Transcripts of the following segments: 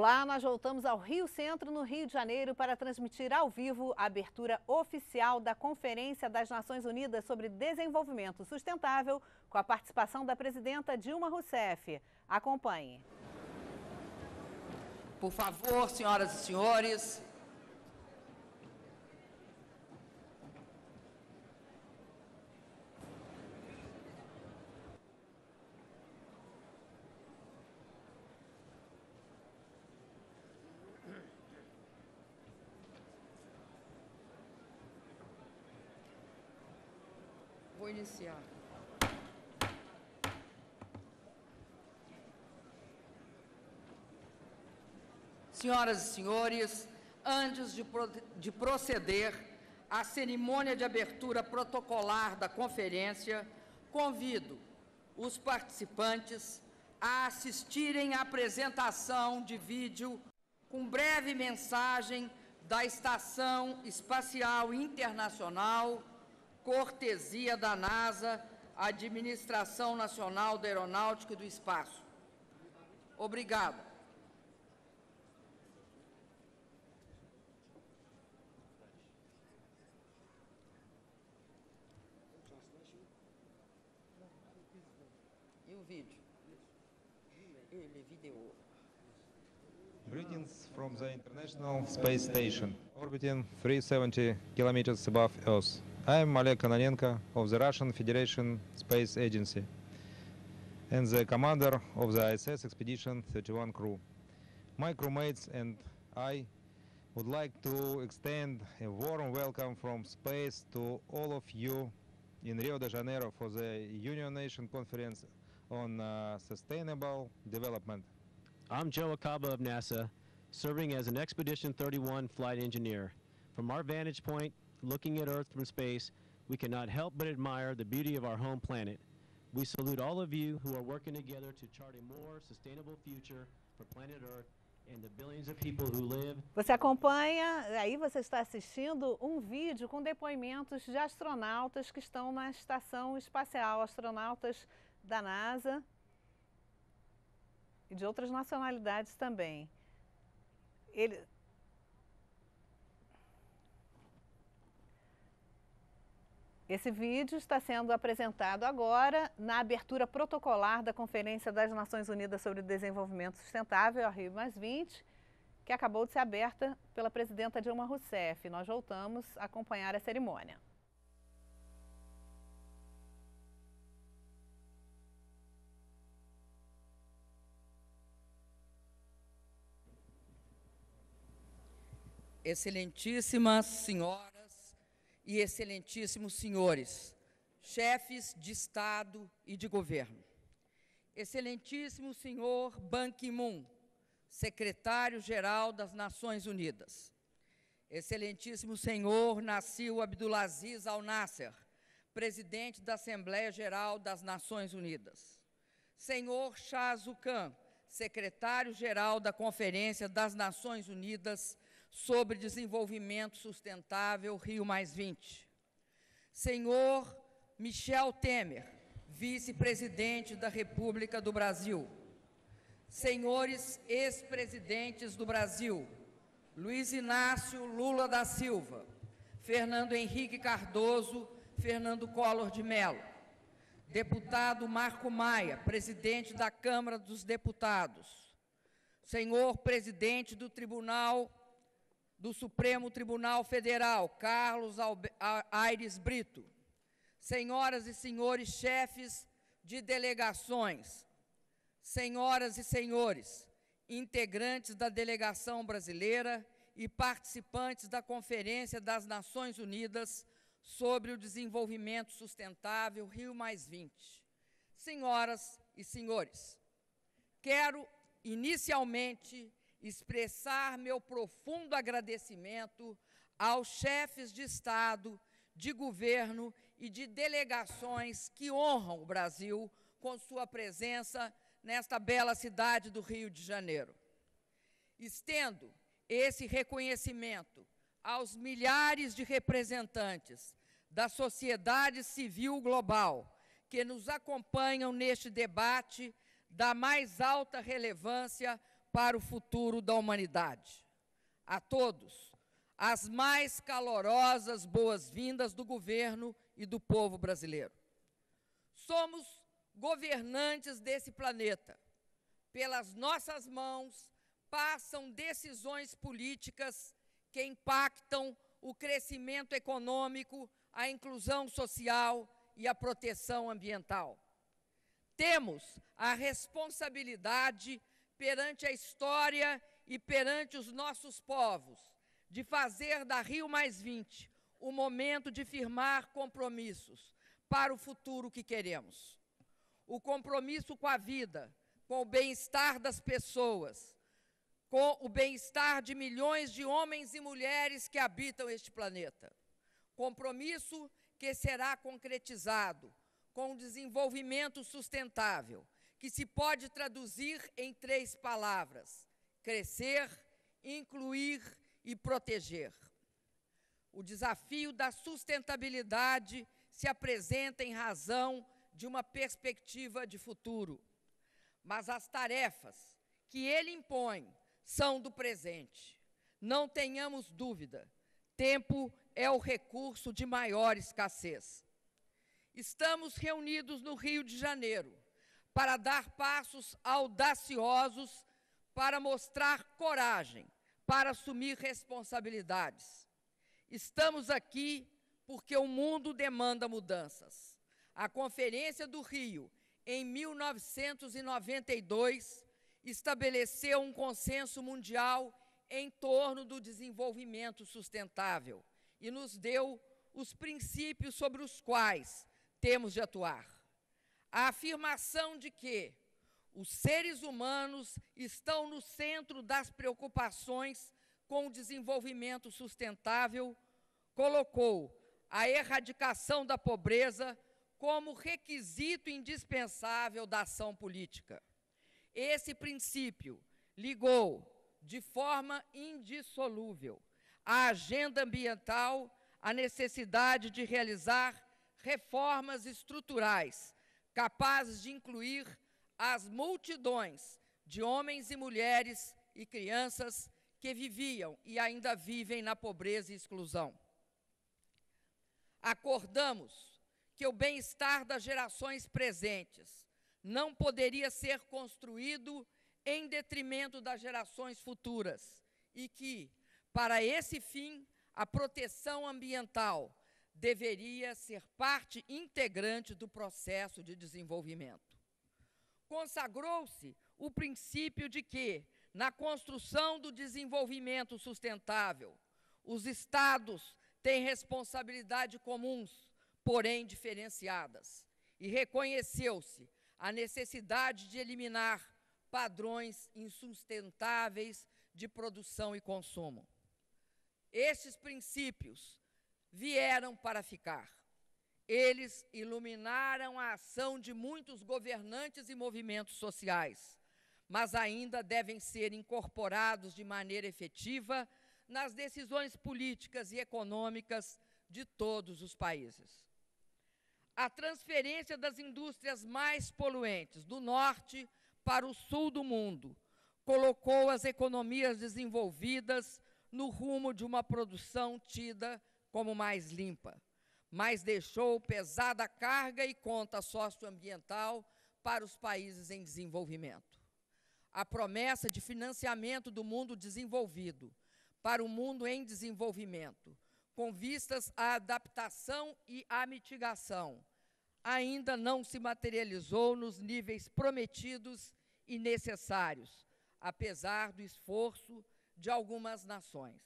Olá, nós voltamos ao Rio Centro, no Rio de Janeiro, para transmitir ao vivo a abertura oficial da Conferência das Nações Unidas sobre Desenvolvimento Sustentável, com a participação da presidenta Dilma Rousseff. Acompanhe. Por favor, senhoras e senhores. Vou iniciar. Senhoras e senhores, antes de proceder à cerimônia de abertura protocolar da conferência, convido os participantes a assistirem à apresentação de vídeo com breve mensagem da Estação Espacial Internacional, cortesia da NASA, Administração Nacional da Aeronáutica e do Espaço. Obrigado. E o vídeo? Ele vídeo. Greetings from the International Space Station, orbiting 370 kilometers above Earth. I am Oleg Kononenko of the Russian Federation Space Agency and the commander of the ISS Expedition 31 crew. My crewmates and I would like to extend a warm welcome from space to all of you in Rio de Janeiro for the Union Nation Conference on Sustainable Development. I'm Joe Acaba of NASA, serving as an Expedition 31 flight engineer. From our vantage point, looking at Earth from space, we cannot help but admire the beauty of our home planet. We salute all of you who are working together to chart a more sustainable future for planet Earth and the billions of people who live. Você acompanha, aí você está assistindo um vídeo com depoimentos de astronautas que estão na Estação Espacial, astronautas da NASA e de outras nacionalidades também. Esse vídeo está sendo apresentado agora na abertura protocolar da Conferência das Nações Unidas sobre Desenvolvimento Sustentável, a Rio+20, que acabou de ser aberta pela presidenta Dilma Rousseff. Nós voltamos a acompanhar a cerimônia. Excelentíssimas senhoras e excelentíssimos senhores, chefes de Estado e de Governo. Excelentíssimo senhor Ban Ki-moon, secretário-geral das Nações Unidas. Excelentíssimo senhor Nassil Abdulaziz Al Nasser, presidente da Assembleia Geral das Nações Unidas. Senhor Shah Zhu Khan, secretário-geral da Conferência das Nações Unidas sobre Desenvolvimento Sustentável Rio+20. Senhor Michel Temer, vice-presidente da República do Brasil. Senhores ex-presidentes do Brasil, Luiz Inácio Lula da Silva, Fernando Henrique Cardoso, Fernando Collor de Mello. Deputado Marco Maia, presidente da Câmara dos Deputados. Senhor presidente do Supremo Tribunal Federal, Carlos Aires Brito, senhoras e senhores chefes de delegações, senhoras e senhores, integrantes da delegação brasileira e participantes da Conferência das Nações Unidas sobre o Desenvolvimento Sustentável Rio+20. Senhoras e senhores, quero inicialmente expressar meu profundo agradecimento aos chefes de Estado, de governo e de delegações que honram o Brasil com sua presença nesta bela cidade do Rio de Janeiro. Estendo esse reconhecimento aos milhares de representantes da sociedade civil global que nos acompanham neste debate da mais alta relevância para o futuro da humanidade. A todos, as mais calorosas boas-vindas do governo e do povo brasileiro. Somos governantes desse planeta. Pelas nossas mãos passam decisões políticas que impactam o crescimento econômico, a inclusão social e a proteção ambiental. Temos a responsabilidade perante a história e perante os nossos povos de fazer da Rio+20 o momento de firmar compromissos para o futuro que queremos. O compromisso com a vida, com o bem-estar das pessoas, com o bem-estar de milhões de homens e mulheres que habitam este planeta. Compromisso que será concretizado com o desenvolvimento sustentável, que se pode traduzir em 3 palavras: crescer, incluir e proteger. O desafio da sustentabilidade se apresenta em razão de uma perspectiva de futuro, mas as tarefas que ele impõe são do presente. Não tenhamos dúvida, tempo é o recurso de maior escassez. Estamos reunidos no Rio de Janeiro para dar passos audaciosos, para mostrar coragem, para assumir responsabilidades. Estamos aqui porque o mundo demanda mudanças. A Conferência do Rio, em 1992, estabeleceu um consenso mundial em torno do desenvolvimento sustentável e nos deu os princípios sobre os quais temos de atuar. A afirmação de que os seres humanos estão no centro das preocupações com o desenvolvimento sustentável colocou a erradicação da pobreza como requisito indispensável da ação política. Esse princípio ligou de forma indissolúvel à agenda ambiental a necessidade de realizar reformas estruturais capazes de incluir as multidões de homens e mulheres e crianças que viviam e ainda vivem na pobreza e exclusão. Acordamos que o bem-estar das gerações presentes não poderia ser construído em detrimento das gerações futuras e que, para esse fim, a proteção ambiental deveria ser parte integrante do processo de desenvolvimento. Consagrou-se o princípio de que, na construção do desenvolvimento sustentável, os Estados têm responsabilidades comuns, porém diferenciadas, e reconheceu-se a necessidade de eliminar padrões insustentáveis de produção e consumo. Estes princípios vieram para ficar. Eles iluminaram a ação de muitos governantes e movimentos sociais, mas ainda devem ser incorporados de maneira efetiva nas decisões políticas e econômicas de todos os países. A transferência das indústrias mais poluentes do norte para o sul do mundo colocou as economias desenvolvidas no rumo de uma produção tida como mais limpa, mas deixou pesada carga e conta socioambiental para os países em desenvolvimento. A promessa de financiamento do mundo desenvolvido para o mundo em desenvolvimento, com vistas à adaptação e à mitigação, ainda não se materializou nos níveis prometidos e necessários, apesar do esforço de algumas nações.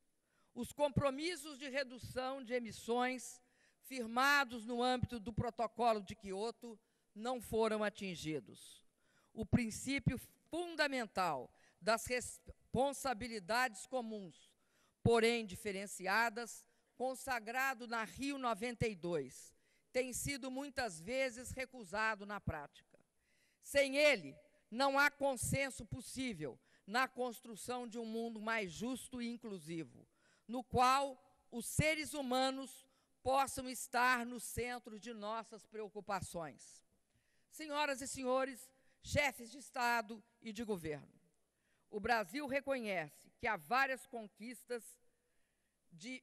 Os compromissos de redução de emissões firmados no âmbito do Protocolo de Quioto não foram atingidos. O princípio fundamental das responsabilidades comuns, porém diferenciadas, consagrado na Rio+92, tem sido muitas vezes recusado na prática. Sem ele, não há consenso possível na construção de um mundo mais justo e inclusivo, no qual os seres humanos possam estar no centro de nossas preocupações. Senhoras e senhores, chefes de Estado e de governo, o Brasil reconhece que há várias conquistas de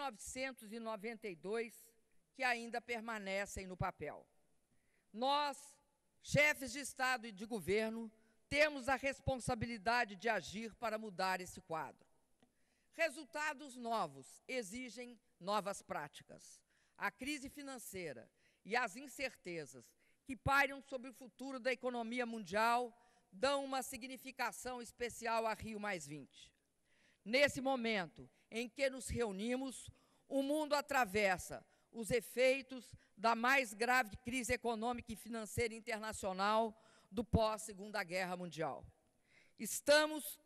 1992 que ainda permanecem no papel. Nós, chefes de Estado e de governo, temos a responsabilidade de agir para mudar esse quadro. Resultados novos exigem novas práticas. A crise financeira e as incertezas que pairam sobre o futuro da economia mundial dão uma significação especial a Rio+20. Nesse momento em que nos reunimos, o mundo atravessa os efeitos da mais grave crise econômica e financeira internacional do pós-Segunda Guerra Mundial. Estamos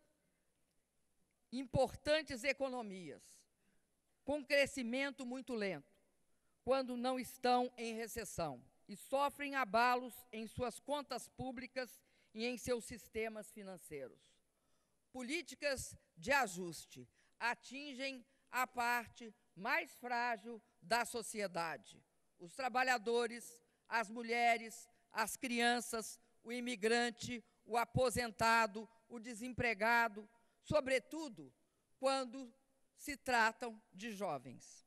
importantes economias, com crescimento muito lento, quando não estão em recessão, e sofrem abalos em suas contas públicas e em seus sistemas financeiros. Políticas de ajuste atingem a parte mais frágil da sociedade: os trabalhadores, as mulheres, as crianças, o imigrante, o aposentado, o desempregado, sobretudo quando se tratam de jovens.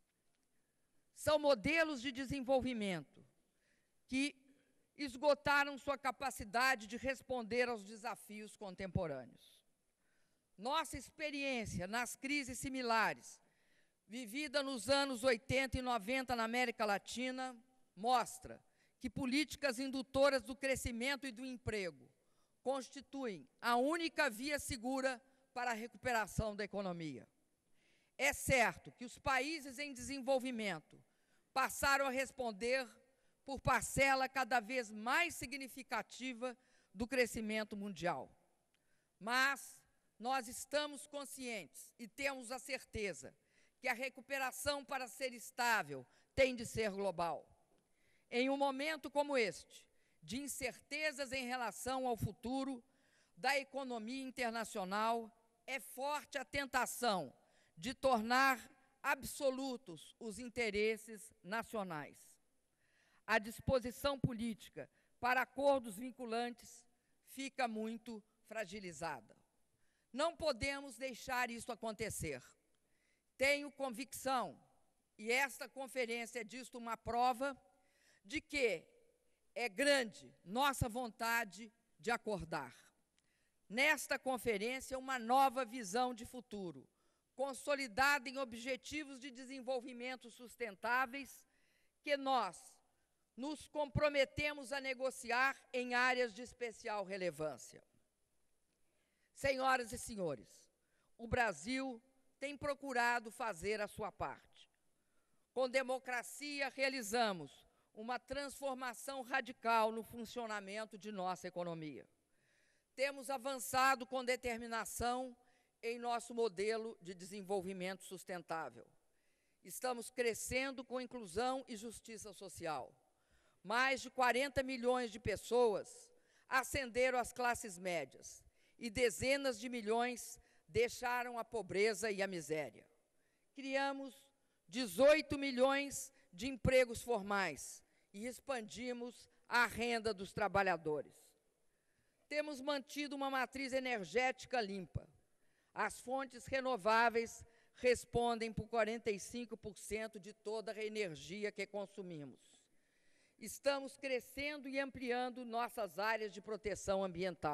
São modelos de desenvolvimento que esgotaram sua capacidade de responder aos desafios contemporâneos. Nossa experiência nas crises similares, vivida nos anos 80 e 90 na América Latina, mostra que políticas indutoras do crescimento e do emprego constituem a única via segura para a recuperação da economia. É certo que os países em desenvolvimento passaram a responder por parcela cada vez mais significativa do crescimento mundial. Mas nós estamos conscientes e temos a certeza que a recuperação, para ser estável, tem de ser global. Em um momento como este, de incertezas em relação ao futuro da economia internacional, é forte a tentação de tornar absolutos os interesses nacionais. A disposição política para acordos vinculantes fica muito fragilizada. Não podemos deixar isso acontecer. Tenho convicção, e esta conferência é disto uma prova, de que é grande nossa vontade de acordar. Nesta conferência, uma nova visão de futuro, consolidada em objetivos de desenvolvimento sustentáveis, que nós nos comprometemos a negociar em áreas de especial relevância. Senhoras e senhores, o Brasil tem procurado fazer a sua parte. Com democracia, realizamos uma transformação radical no funcionamento de nossa economia. Temos avançado com determinação em nosso modelo de desenvolvimento sustentável. Estamos crescendo com inclusão e justiça social. Mais de 40 milhões de pessoas ascenderam às classes médias e dezenas de milhões deixaram a pobreza e a miséria. Criamos 18 milhões de empregos formais e expandimos a renda dos trabalhadores. Temos mantido uma matriz energética limpa. As fontes renováveis respondem por 45% de toda a energia que consumimos. Estamos crescendo e ampliando nossas áreas de proteção ambiental.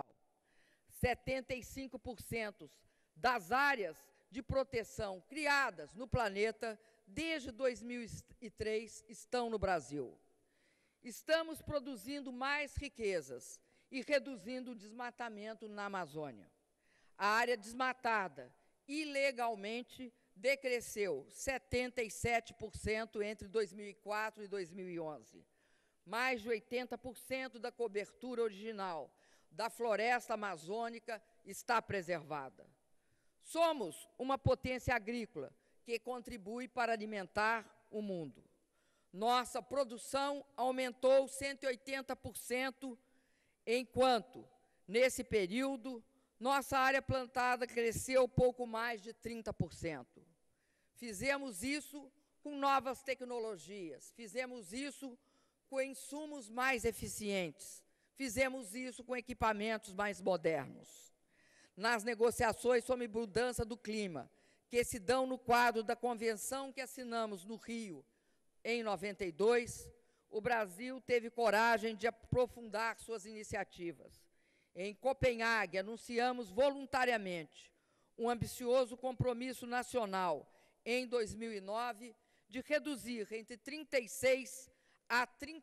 75% das áreas de proteção criadas no planeta desde 2003 estão no Brasil. Estamos produzindo mais riquezas e reduzindo o desmatamento na Amazônia. A área desmatada ilegalmente decresceu 77% entre 2004 e 2011. Mais de 80% da cobertura original da floresta amazônica está preservada. Somos uma potência agrícola que contribui para alimentar o mundo. Nossa produção aumentou 180%, enquanto, nesse período, nossa área plantada cresceu pouco mais de 30%. Fizemos isso com novas tecnologias, fizemos isso com insumos mais eficientes, fizemos isso com equipamentos mais modernos. nas negociações sobre mudança do clima, que se dão no quadro da convenção que assinamos no Rio em 92, o Brasil teve coragem de aprofundar suas iniciativas. Em Copenhague, anunciamos voluntariamente um ambicioso compromisso nacional em 2009 de reduzir entre 36% a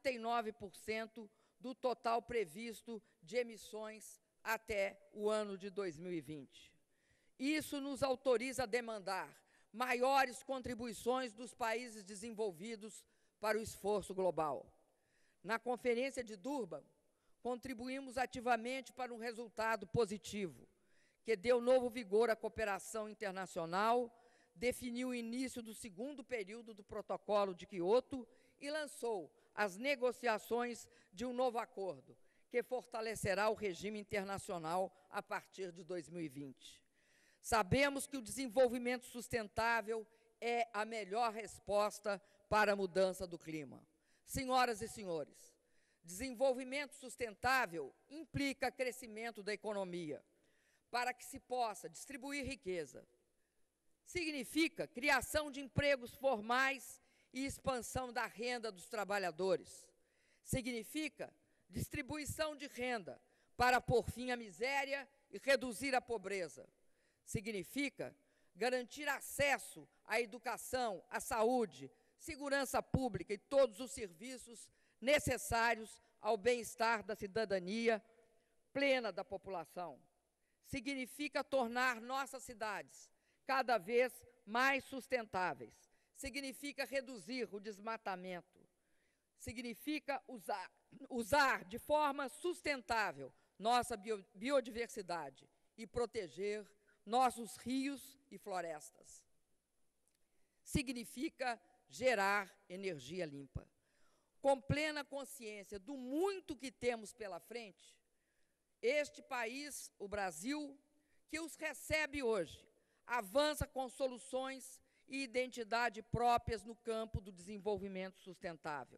39% do total previsto de emissões até o ano de 2020. Isso nos autoriza a demandar maiores contribuições dos países desenvolvidos para o esforço global. Na Conferência de Durban, contribuímos ativamente para um resultado positivo, que deu novo vigor à cooperação internacional, definiu o início do segundo período do Protocolo de Quioto e lançou as negociações de um novo acordo, que fortalecerá o regime internacional a partir de 2020. Sabemos que o desenvolvimento sustentável é a melhor resposta para a mudança do clima. Senhoras e senhores, desenvolvimento sustentável implica crescimento da economia, para que se possa distribuir riqueza. Significa criação de empregos formais e expansão da renda dos trabalhadores. Significa distribuição de renda para pôr fim à miséria e reduzir a pobreza. Significa garantir acesso à educação, à saúde, segurança pública e todos os serviços necessários ao bem-estar da cidadania plena da população. Significa tornar nossas cidades cada vez mais sustentáveis. Significa reduzir o desmatamento. Significa usar de forma sustentável nossa biodiversidade e proteger nossos rios e florestas. Significa gerar energia limpa. Com plena consciência do muito que temos pela frente, este país, o Brasil, que os recebe hoje, avança com soluções e identidade próprias no campo do desenvolvimento sustentável.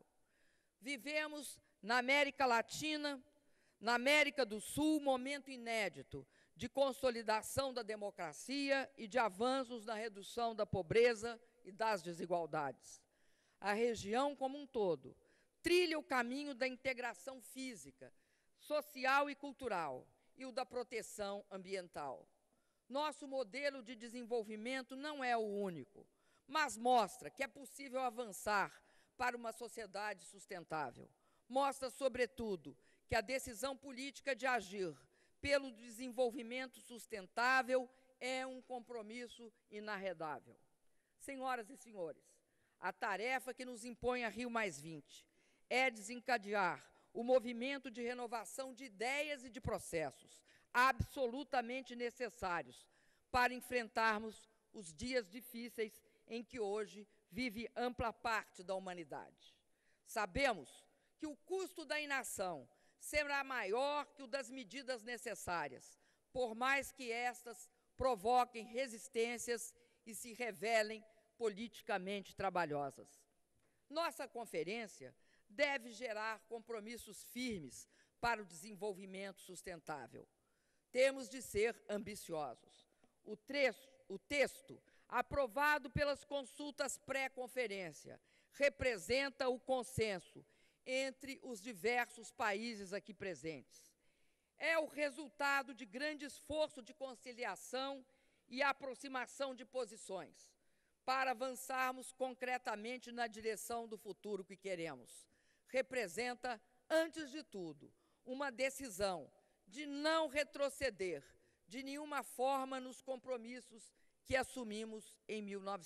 Vivemos na América Latina, na América do Sul, momento inédito de consolidação da democracia e de avanços na redução da pobreza e das desigualdades. A região como um todo trilha o caminho da integração física, social e cultural e o da proteção ambiental. Nosso modelo de desenvolvimento não é o único, mas mostra que é possível avançar para uma sociedade sustentável. Mostra, sobretudo, que a decisão política de agir pelo desenvolvimento sustentável é um compromisso inarredável. Senhoras e senhores, a tarefa que nos impõe a Rio+20 é desencadear o movimento de renovação de ideias e de processos absolutamente necessários para enfrentarmos os dias difíceis em que hoje vive ampla parte da humanidade. Sabemos que o custo da inação será maior que o das medidas necessárias, por mais que estas provoquem resistências e se revelem politicamente trabalhosas. Nossa conferência deve gerar compromissos firmes para o desenvolvimento sustentável. Temos de ser ambiciosos. O texto, aprovado pelas consultas pré-conferência, representa o consenso entre os diversos países aqui presentes. É o resultado de grande esforço de conciliação e aproximação de posições, para avançarmos concretamente na direção do futuro que queremos. Representa, antes de tudo, uma decisão de não retroceder de nenhuma forma nos compromissos que assumimos em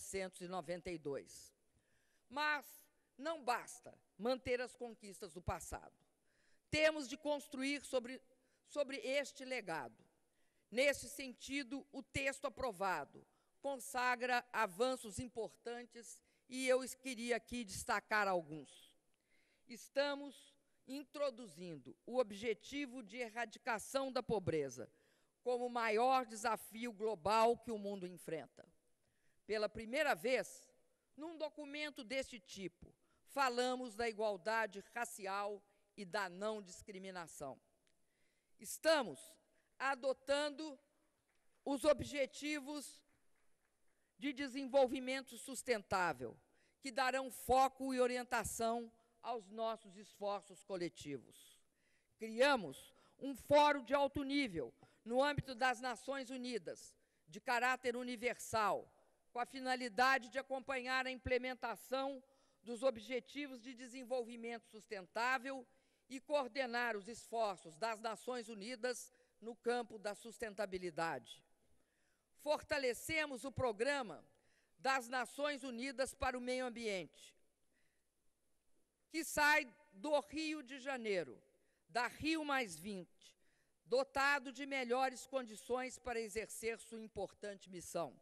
1992. Mas não basta manter as conquistas do passado. Temos de construir sobre este legado. Nesse sentido, o texto aprovado consagra avanços importantes e eu queria aqui destacar alguns. Estamos introduzindo o objetivo de erradicação da pobreza como o maior desafio global que o mundo enfrenta. Pela primeira vez, num documento deste tipo, falamos da igualdade racial e da não discriminação. Estamos adotando os Objetivos de Desenvolvimento Sustentável, que darão foco e orientação aos nossos esforços coletivos. Criamos um fórum de alto nível no âmbito das Nações Unidas, de caráter universal, com a finalidade de acompanhar a implementação dos Objetivos de Desenvolvimento Sustentável e coordenar os esforços das Nações Unidas no campo da sustentabilidade. Fortalecemos o Programa das Nações Unidas para o Meio Ambiente, que sai do Rio de Janeiro, da Rio+20, dotado de melhores condições para exercer sua importante missão.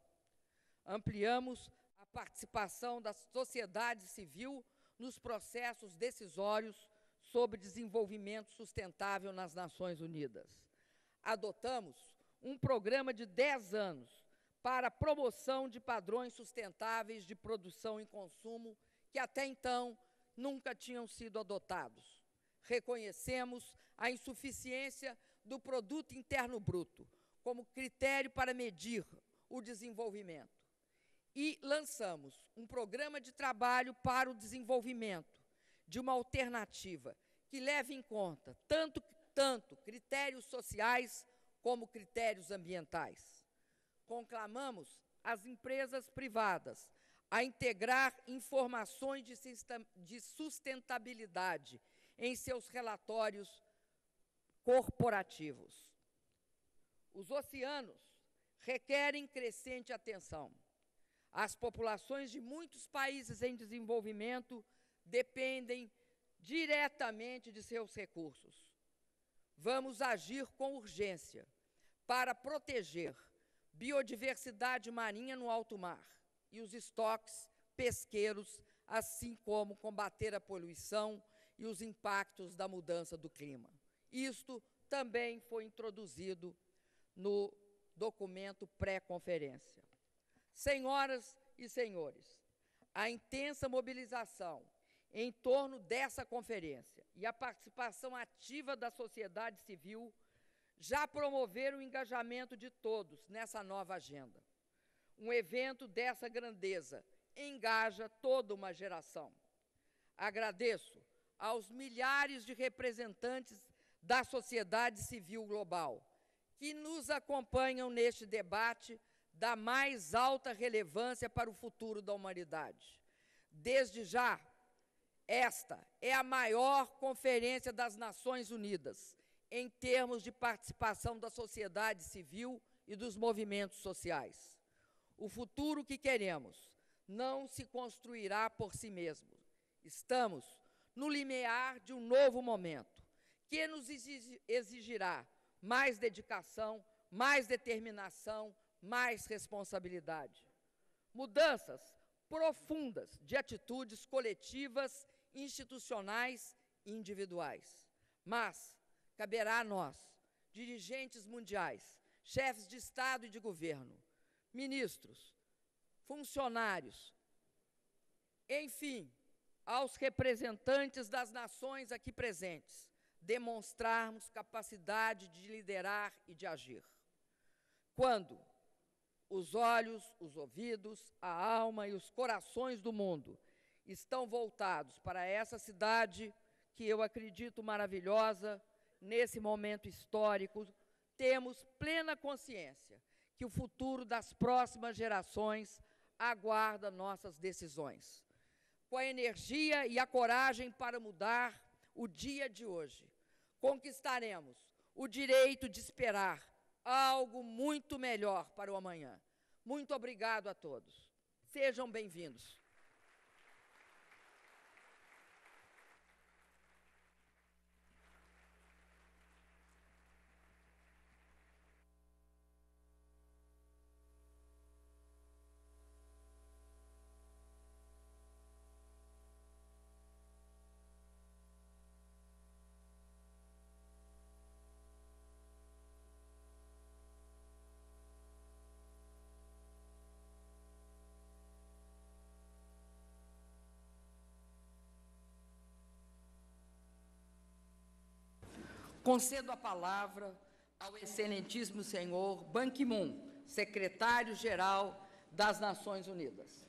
Ampliamos a participação da sociedade civil nos processos decisórios sobre desenvolvimento sustentável nas Nações Unidas. Adotamos um programa de 10 anos para a promoção de padrões sustentáveis de produção e consumo que até então nunca tinham sido adotados. Reconhecemos a insuficiência do Produto Interno Bruto como critério para medir o desenvolvimento. E lançamos um programa de trabalho para o desenvolvimento de uma alternativa que leve em conta tanto critérios sociais como critérios ambientais. Conclamamos as empresas privadas a integrar informações de sustentabilidade em seus relatórios corporativos. Os oceanos requerem crescente atenção. As populações de muitos países em desenvolvimento dependem diretamente de seus recursos. Vamos agir com urgência para proteger biodiversidade marinha no alto mar e os estoques pesqueiros, assim como combater a poluição e os impactos da mudança do clima. Isto também foi introduzido no documento pré-conferência. Senhoras e senhores, a intensa mobilização em torno dessa conferência e a participação ativa da sociedade civil já promoveram o engajamento de todos nessa nova agenda. Um evento dessa grandeza engaja toda uma geração. Agradeço aos milhares de representantes da sociedade civil global que nos acompanham neste debate da mais alta relevância para o futuro da humanidade. Desde já, esta é a maior conferência das Nações Unidas em termos de participação da sociedade civil e dos movimentos sociais. O futuro que queremos não se construirá por si mesmo. Estamos no limiar de um novo momento, que nos exigirá mais dedicação, mais determinação, mais responsabilidade. Mudanças profundas de atitudes coletivas, institucionais e individuais. Mas caberá a nós, dirigentes mundiais, chefes de Estado e de governo, ministros, funcionários, enfim, aos representantes das nações aqui presentes, demonstrarmos capacidade de liderar e de agir. Quando os olhos, os ouvidos, a alma e os corações do mundo estão voltados para essa cidade que eu acredito maravilhosa, nesse momento histórico, temos plena consciência que o futuro das próximas gerações aguarda nossas decisões. Com a energia e a coragem para mudar o dia de hoje, conquistaremos o direito de esperar algo muito melhor para o amanhã. Muito obrigado a todos. Sejam bem-vindos. Concedo a palavra ao excelentíssimo senhor Ban Ki-moon, secretário-geral das Nações Unidas.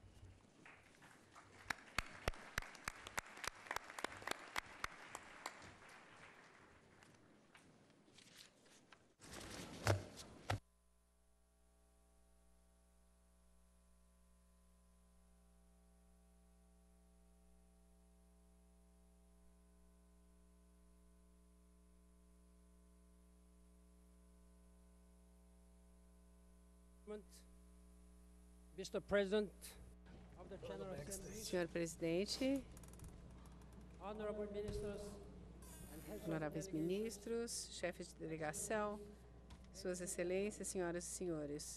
Mr. President of the General Assembly, Senhor presidente, honorable ministers and heads of honoráveis delegations, ministros, chefes de delegação, suas excelências, senhoras e senhores.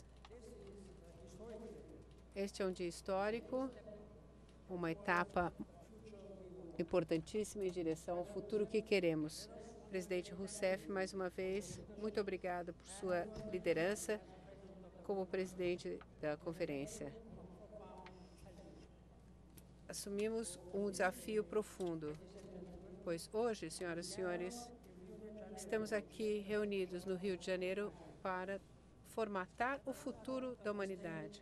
Este é um dia histórico, uma etapa importantíssima em direção ao futuro que queremos. Presidente Rousseff, mais uma vez, muito obrigada por sua liderança como presidente da conferência. Assumimos um desafio profundo, pois hoje, senhoras e senhores, estamos aqui reunidos no Rio de Janeiro para formatar o futuro da humanidade.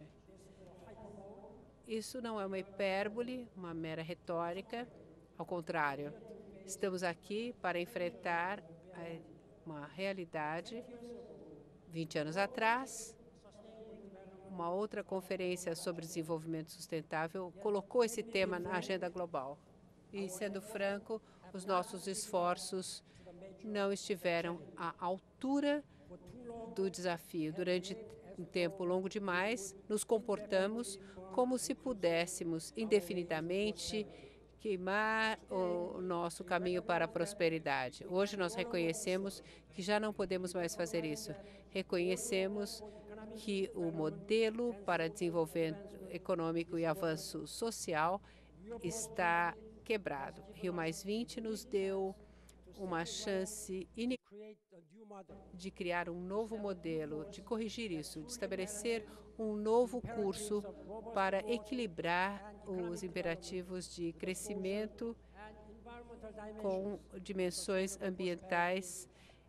Isso não é uma hipérbole, uma mera retórica, ao contrário. Estamos aqui para enfrentar uma realidade. 20 anos atrás, uma outra conferência sobre desenvolvimento sustentável colocou esse tema na agenda global. E, sendo franco, os nossos esforços não estiveram à altura do desafio. Durante um tempo longo demais, nos comportamos como se pudéssemos indefinidamente queimar o nosso caminho para a prosperidade. Hoje nós reconhecemos que já não podemos mais fazer isso. Reconhecemos que o modelo para desenvolvimento econômico e avanço social está quebrado. Rio+20 nos deu uma chance de criar um novo modelo, de corrigir isso, de estabelecer um novo curso para equilibrar os imperativos de crescimento com dimensões ambientais,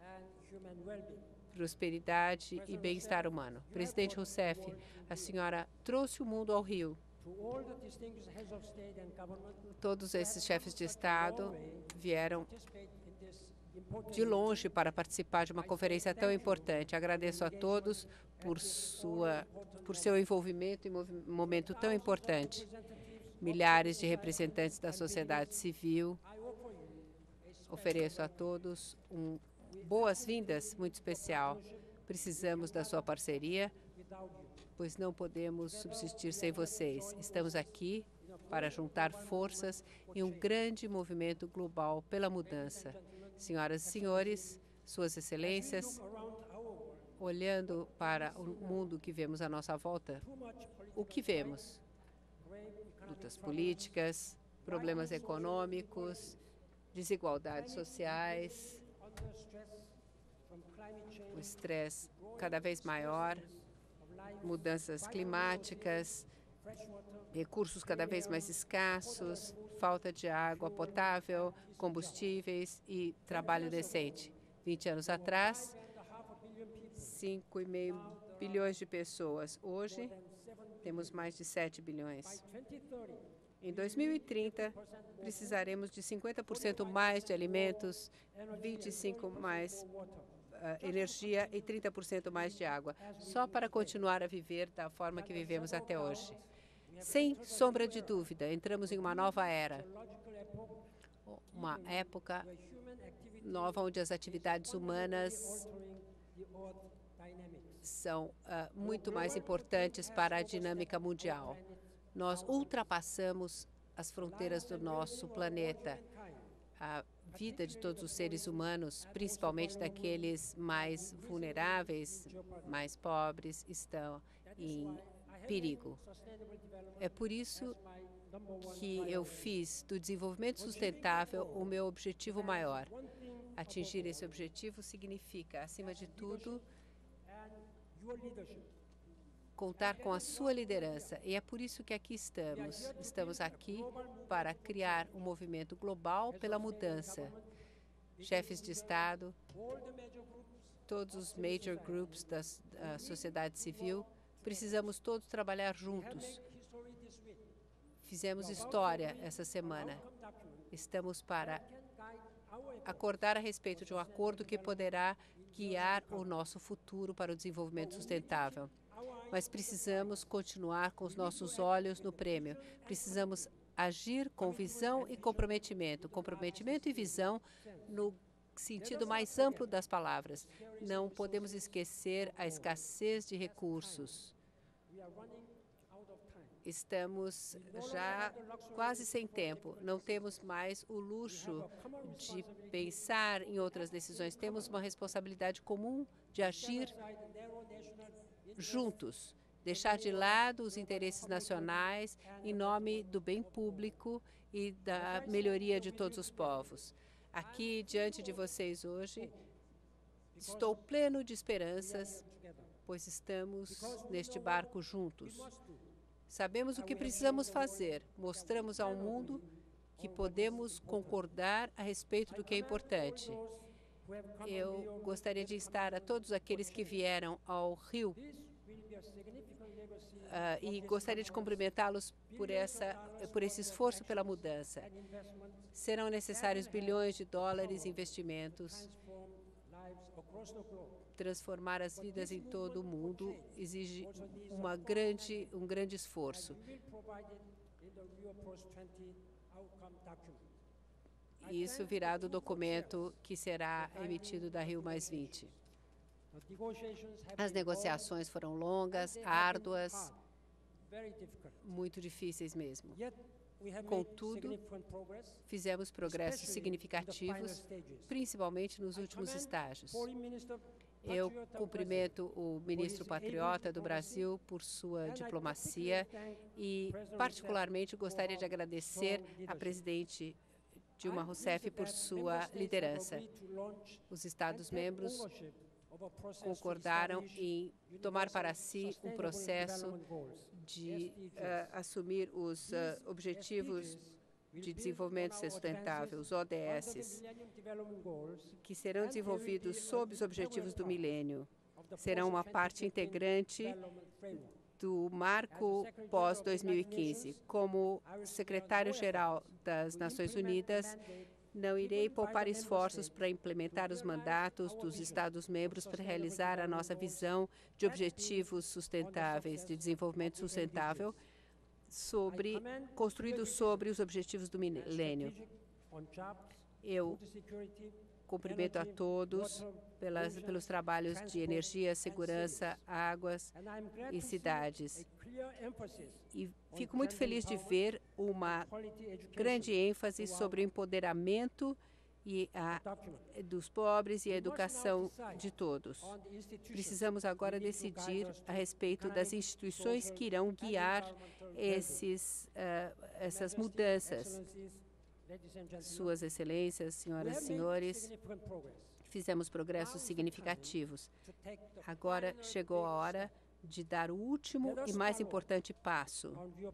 prosperidade e bem-estar humano. Presidente Rousseff, a senhora trouxe o mundo ao Rio. Todos esses chefes de Estado vieram de longe para participar de uma conferência tão importante. Agradeço a todos por seu envolvimento em um momento tão importante. Milhares de representantes da sociedade civil. Ofereço a todos boas-vindas muito especial. Precisamos da sua parceria, pois não podemos subsistir sem vocês. Estamos aqui para juntar forças em um grande movimento global pela mudança. Senhoras e senhores, suas excelências, olhando para o mundo que vemos à nossa volta, o que vemos? Lutas políticas, problemas econômicos, desigualdades sociais, o estresse cada vez maior, mudanças climáticas, recursos cada vez mais escassos, falta de água potável, combustíveis e trabalho decente. 20 anos atrás, 5,5 bilhões de pessoas. Hoje, temos mais de 7 bilhões. Em 2030, precisaremos de 50% mais de alimentos, 25% mais energia e 30% mais de água, só para continuar a viver da forma que vivemos até hoje. Sem sombra de dúvida, entramos em uma nova era, uma época nova onde as atividades humanas são muito mais importantes para a dinâmica mundial. Nós ultrapassamos as fronteiras do nosso planeta. A vida de todos os seres humanos, principalmente daqueles mais vulneráveis, mais pobres, estão em perigo. É por isso que eu fiz do desenvolvimento sustentável o meu objetivo maior. Atingir esse objetivo significa, acima de tudo, contar com a sua liderança. E é por isso que aqui estamos. Estamos aqui para criar um movimento global pela mudança. Chefes de Estado, todos os major groups da sociedade civil, precisamos todos trabalhar juntos. Fizemos história essa semana. Estamos para acordar a respeito de um acordo que poderá guiar o nosso futuro para o desenvolvimento sustentável. Mas precisamos continuar com os nossos olhos no prêmio. Precisamos agir com visão e comprometimento. Comprometimento e visão no sentido mais amplo das palavras. Não podemos esquecer a escassez de recursos. Estamos já quase sem tempo. Não temos mais o luxo de pensar em outras decisões. Temos uma responsabilidade comum de agir juntos, deixar de lado os interesses nacionais em nome do bem público e da melhoria de todos os povos. Aqui, diante de vocês hoje, estou pleno de esperanças, pois estamos neste barco juntos. Sabemos o que precisamos fazer. Mostramos ao mundo que podemos concordar a respeito do que é importante. Eu gostaria de instar a todos aqueles que vieram ao Rio e gostaria de cumprimentá-los por esse esforço pela mudança. Serão necessários bilhões de dólares em investimentos. Transformar as vidas em todo o mundo exige um grande esforço. Isso virá do documento que será emitido da Rio+20. As negociações foram longas, árduas, muito difíceis mesmo. Contudo, fizemos progressos significativos, principalmente nos últimos estágios. Eu cumprimento o ministro patriota do Brasil por sua diplomacia e, particularmente, gostaria de agradecer à presidente Dilma Rousseff por sua liderança. Os Estados-membros concordaram em tomar para si um processo de assumir os Objetivos de Desenvolvimento Sustentável, os ODS, que serão desenvolvidos sob os Objetivos do Milênio. Serão uma parte integrante do marco pós-2015. Como secretário-geral das Nações Unidas, não irei poupar esforços para implementar os mandatos dos Estados-membros para realizar a nossa visão de objetivos sustentáveis, de desenvolvimento sustentável, construído sobre os objetivos do milênio. Eu cumprimento a todos pelos trabalhos de energia, segurança, águas e cidades. E fico muito feliz de ver uma grande ênfase sobre o empoderamento dos pobres e a educação de todos. Precisamos agora decidir a respeito das instituições que irão guiar essas mudanças. Suas Excelências, senhoras e senhores, fizemos progressos significativos. Agora chegou a hora de dar o último e mais importante passo.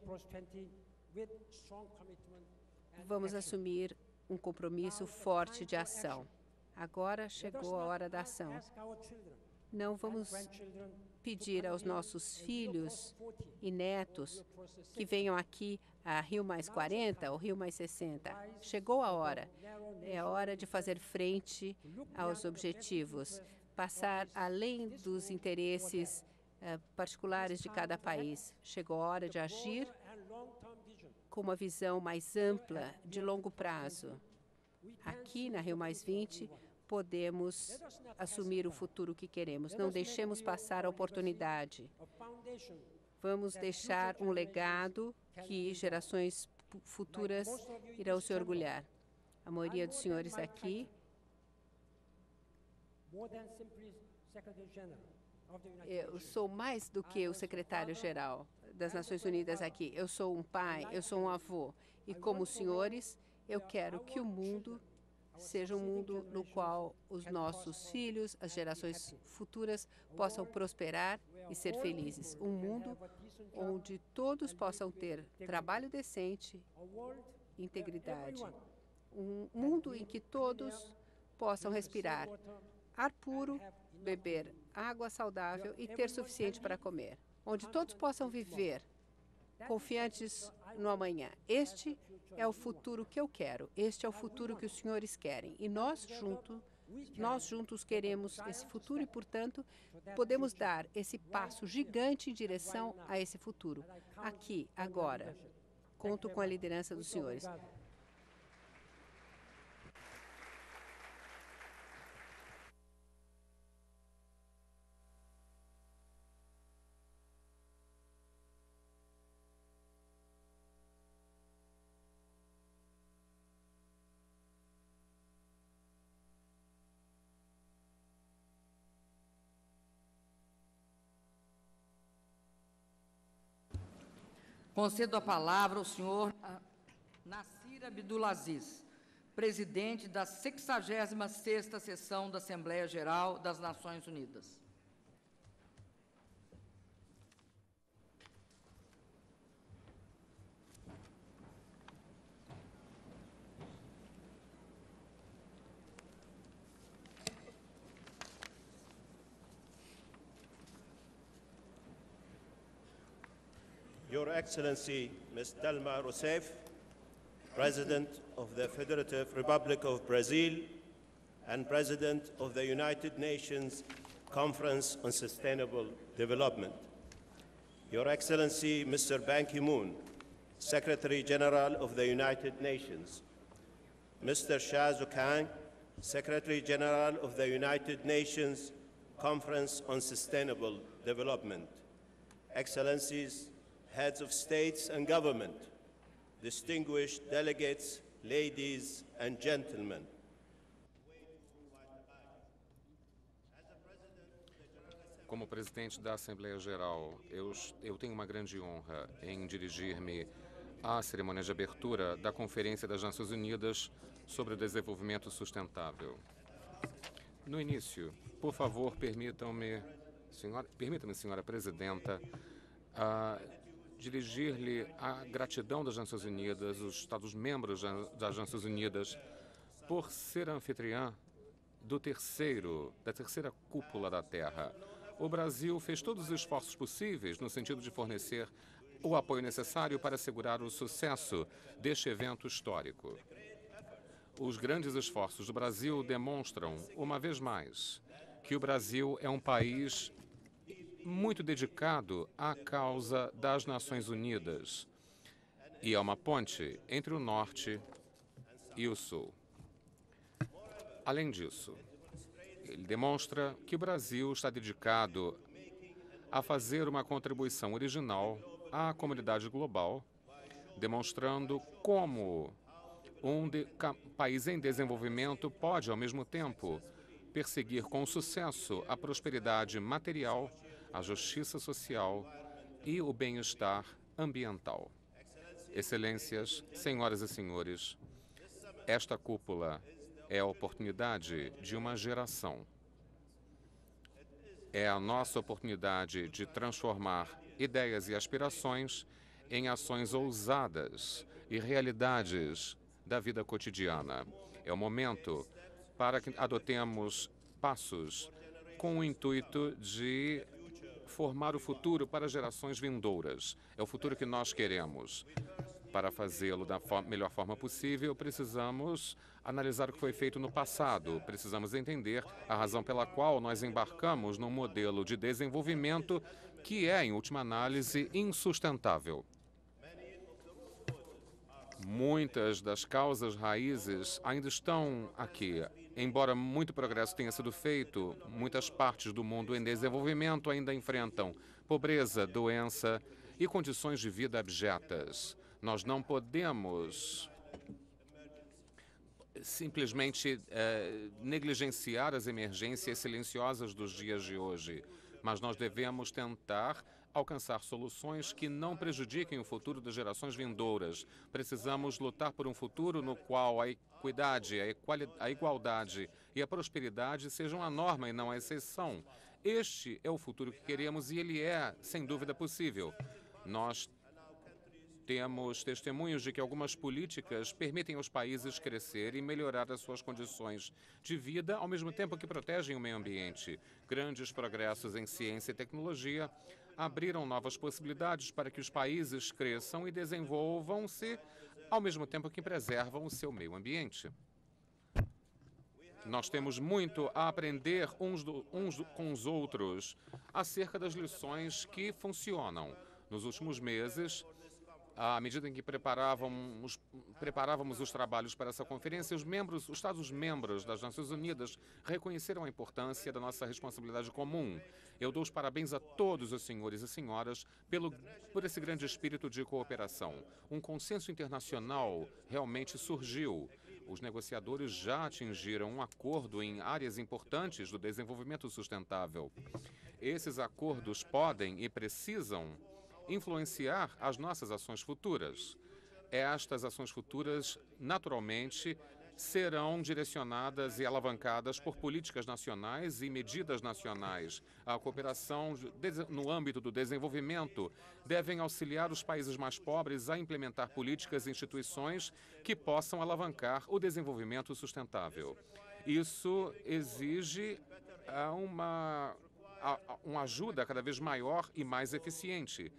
Vamos assumir um compromisso forte de ação. Agora chegou a hora da ação. Não vamos pedir aos nossos filhos e netos que venham aqui a Rio+40 ou Rio+60. Chegou a hora. É a hora de fazer frente aos objetivos, passar além dos interesses particulares de cada país. Chegou a hora de agir com uma visão mais ampla, de longo prazo. Aqui na Rio+20, podemos assumir o futuro que queremos. Não deixemos passar a oportunidade. Vamos deixar um legado que gerações futuras irão se orgulhar. A maioria dos senhores aqui eu sou mais do que o secretário-geral das Nações Unidas aqui. Eu sou um pai, eu sou um avô. E como os senhores, eu quero que o mundo seja um mundo no qual os nossos filhos, as gerações futuras, possam prosperar e ser felizes. Um mundo onde todos possam ter trabalho decente, integridade. Um mundo em que todos possam respirar ar puro, beber água saudável e ter suficiente para comer, onde todos possam viver confiantes no amanhã. Este é o futuro que eu quero, este é o futuro que os senhores querem. E nós juntos queremos esse futuro e, portanto, podemos dar esse passo gigante em direção a esse futuro. Aqui, agora, conto com a liderança dos senhores. Concedo a palavra ao senhor Nassir Abdulaziz, presidente da 66ª sessão da Assembleia Geral das Nações Unidas. Your Excellency, Ms. Dilma Rousseff, President of the Federative Republic of Brazil and President of the United Nations Conference on Sustainable Development. Your Excellency, Mr. Ban Ki-moon, Secretary General of the United Nations. Mr. Shah Zukang, Secretary General of the United Nations Conference on Sustainable Development. Excellencies, Heads of States and Government, distinguished delegates, ladies and gentlemen. Como presidente da Assembleia Geral, eu tenho uma grande honra em dirigir-me à cerimônia de abertura da Conferência das Nações Unidas sobre o Desenvolvimento Sustentável. No início, por favor, permita-me, senhora Presidenta, dirigir-lhe a gratidão das Nações Unidas, os Estados-membros das Nações Unidas, por ser anfitriã da terceira cúpula da Terra. O Brasil fez todos os esforços possíveis no sentido de fornecer o apoio necessário para assegurar o sucesso deste evento histórico. Os grandes esforços do Brasil demonstram, uma vez mais, que o Brasil é um país muito dedicado à causa das Nações Unidas e é uma ponte entre o Norte e o Sul. Além disso, ele demonstra que o Brasil está dedicado a fazer uma contribuição original à comunidade global, demonstrando como um país em desenvolvimento pode, ao mesmo tempo, perseguir com sucesso a prosperidade material, a justiça social e o bem-estar ambiental. Excelências, senhoras e senhores, esta cúpula é a oportunidade de uma geração. É a nossa oportunidade de transformar ideias e aspirações em ações ousadas e realidades da vida cotidiana. É o momento para que adotemos passos com o intuito de formar o futuro para gerações vindouras. É o futuro que nós queremos. Para fazê-lo da melhor forma possível, precisamos analisar o que foi feito no passado. Precisamos entender a razão pela qual nós embarcamos num modelo de desenvolvimento que é, em última análise, insustentável. Muitas das causas raízes ainda estão aqui. Embora muito progresso tenha sido feito, muitas partes do mundo em desenvolvimento ainda enfrentam pobreza, doença e condições de vida abjetas. Nós não podemos simplesmente negligenciar as emergências silenciosas dos dias de hoje, mas nós devemos tentar alcançar soluções que não prejudiquem o futuro das gerações vindouras. Precisamos lutar por um futuro no qual a equidade, a igualdade e a prosperidade sejam a norma e não a exceção. Este é o futuro que queremos e ele é, sem dúvida, possível. Nós Temos testemunhos de que algumas políticas permitem aos países crescer e melhorar as suas condições de vida, ao mesmo tempo que protegem o meio ambiente. Grandes progressos em ciência e tecnologia abriram novas possibilidades para que os países cresçam e desenvolvam-se, ao mesmo tempo que preservam o seu meio ambiente. Nós temos muito a aprender uns com os outros acerca das lições que funcionam. Nos últimos meses, à medida em que preparávamos os trabalhos para essa conferência, os Estados-membros das Nações Unidas reconheceram a importância da nossa responsabilidade comum. Eu dou os parabéns a todos os senhores e senhoras por esse grande espírito de cooperação. Um consenso internacional realmente surgiu. Os negociadores já atingiram um acordo em áreas importantes do desenvolvimento sustentável. Esses acordos podem e precisam influenciar as nossas ações futuras. Estas ações futuras, naturalmente, serão direcionadas e alavancadas por políticas nacionais e medidas nacionais. A cooperação no âmbito do desenvolvimento devem auxiliar os países mais pobres a implementar políticas e instituições que possam alavancar o desenvolvimento sustentável. Isso exige uma ajuda cada vez maior e mais eficiente.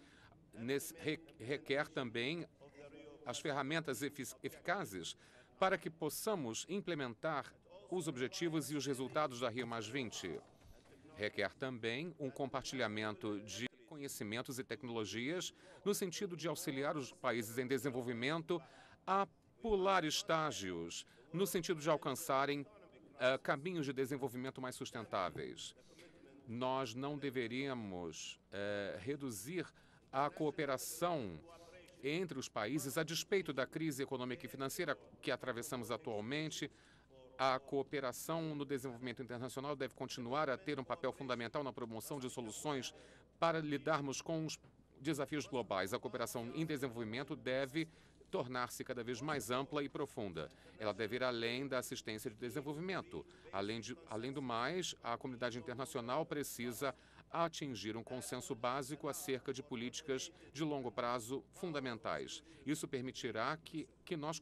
Requer também as ferramentas eficazes para que possamos implementar os objetivos e os resultados da Rio+20. Requer também um compartilhamento de conhecimentos e tecnologias no sentido de auxiliar os países em desenvolvimento a pular estágios, no sentido de alcançarem caminhos de desenvolvimento mais sustentáveis. Nós não deveríamos reduzir a cooperação entre os países, a despeito da crise econômica e financeira que atravessamos atualmente. A cooperação no desenvolvimento internacional deve continuar a ter um papel fundamental na promoção de soluções para lidarmos com os desafios globais. A cooperação em desenvolvimento deve tornar-se cada vez mais ampla e profunda. Ela deve ir além da assistência de desenvolvimento. Além do mais, a comunidade internacional precisa atingir um consenso básico acerca de políticas de longo prazo fundamentais. Isso permitirá que nós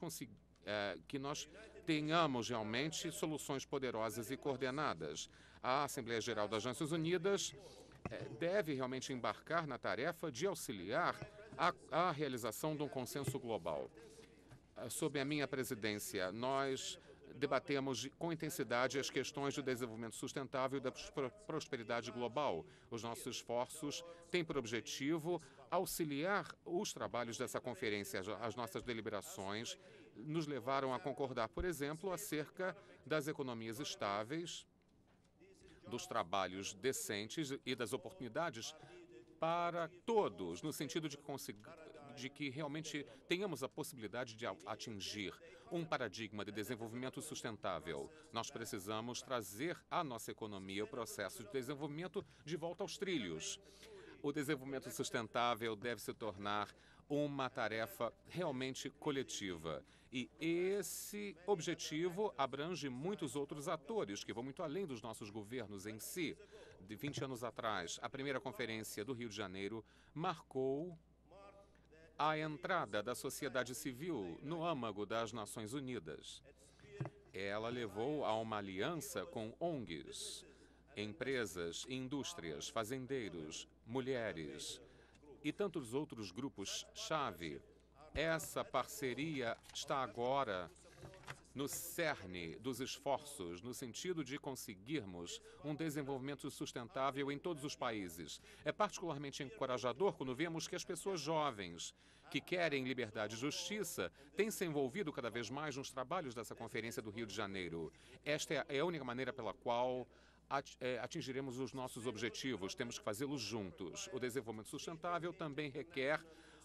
tenhamos realmente soluções poderosas e coordenadas. A Assembleia Geral das Nações Unidas deve realmente embarcar na tarefa de auxiliar a realização de um consenso global. Sob a minha presidência, nós debatemos com intensidade as questões do desenvolvimento sustentável e da prosperidade global. Os nossos esforços têm por objetivo auxiliar os trabalhos dessa conferência. As nossas deliberações nos levaram a concordar, por exemplo, acerca das economias estáveis, dos trabalhos decentes e das oportunidades para todos, no sentido de que realmente tenhamos a possibilidade de atingir um paradigma de desenvolvimento sustentável. Nós precisamos trazer à nossa economia o processo de desenvolvimento de volta aos trilhos. O desenvolvimento sustentável deve se tornar uma tarefa realmente coletiva. E esse objetivo abrange muitos outros atores que vão muito além dos nossos governos em si. De 20 anos atrás, a primeira conferência do Rio de Janeiro marcou a entrada da sociedade civil no âmago das Nações Unidas. Ela levou a uma aliança com ONGs, empresas, indústrias, fazendeiros, mulheres e tantos outros grupos-chave. Essa parceria está agora no cerne dos esforços, no sentido de conseguirmos um desenvolvimento sustentável em todos os países. É particularmente encorajador quando vemos que as pessoas jovens que querem liberdade e justiça têm se envolvido cada vez mais nos trabalhos dessa Conferência do Rio de Janeiro. Esta é a única maneira pela qual atingiremos os nossos objetivos. Temos que fazê-los juntos. O desenvolvimento sustentável também requer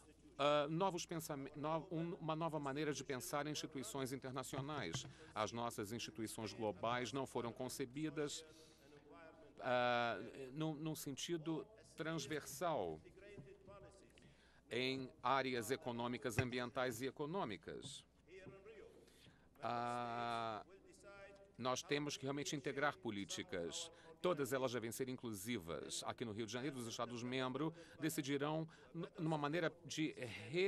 uma nova maneira de pensar em instituições internacionais. As nossas instituições globais não foram concebidas num sentido transversal em áreas econômicas, ambientais e econômicas. Nós temos que realmente integrar políticas. Todas elas devem ser inclusivas. Aqui no Rio de Janeiro, os Estados-membros decidirão numa maneira de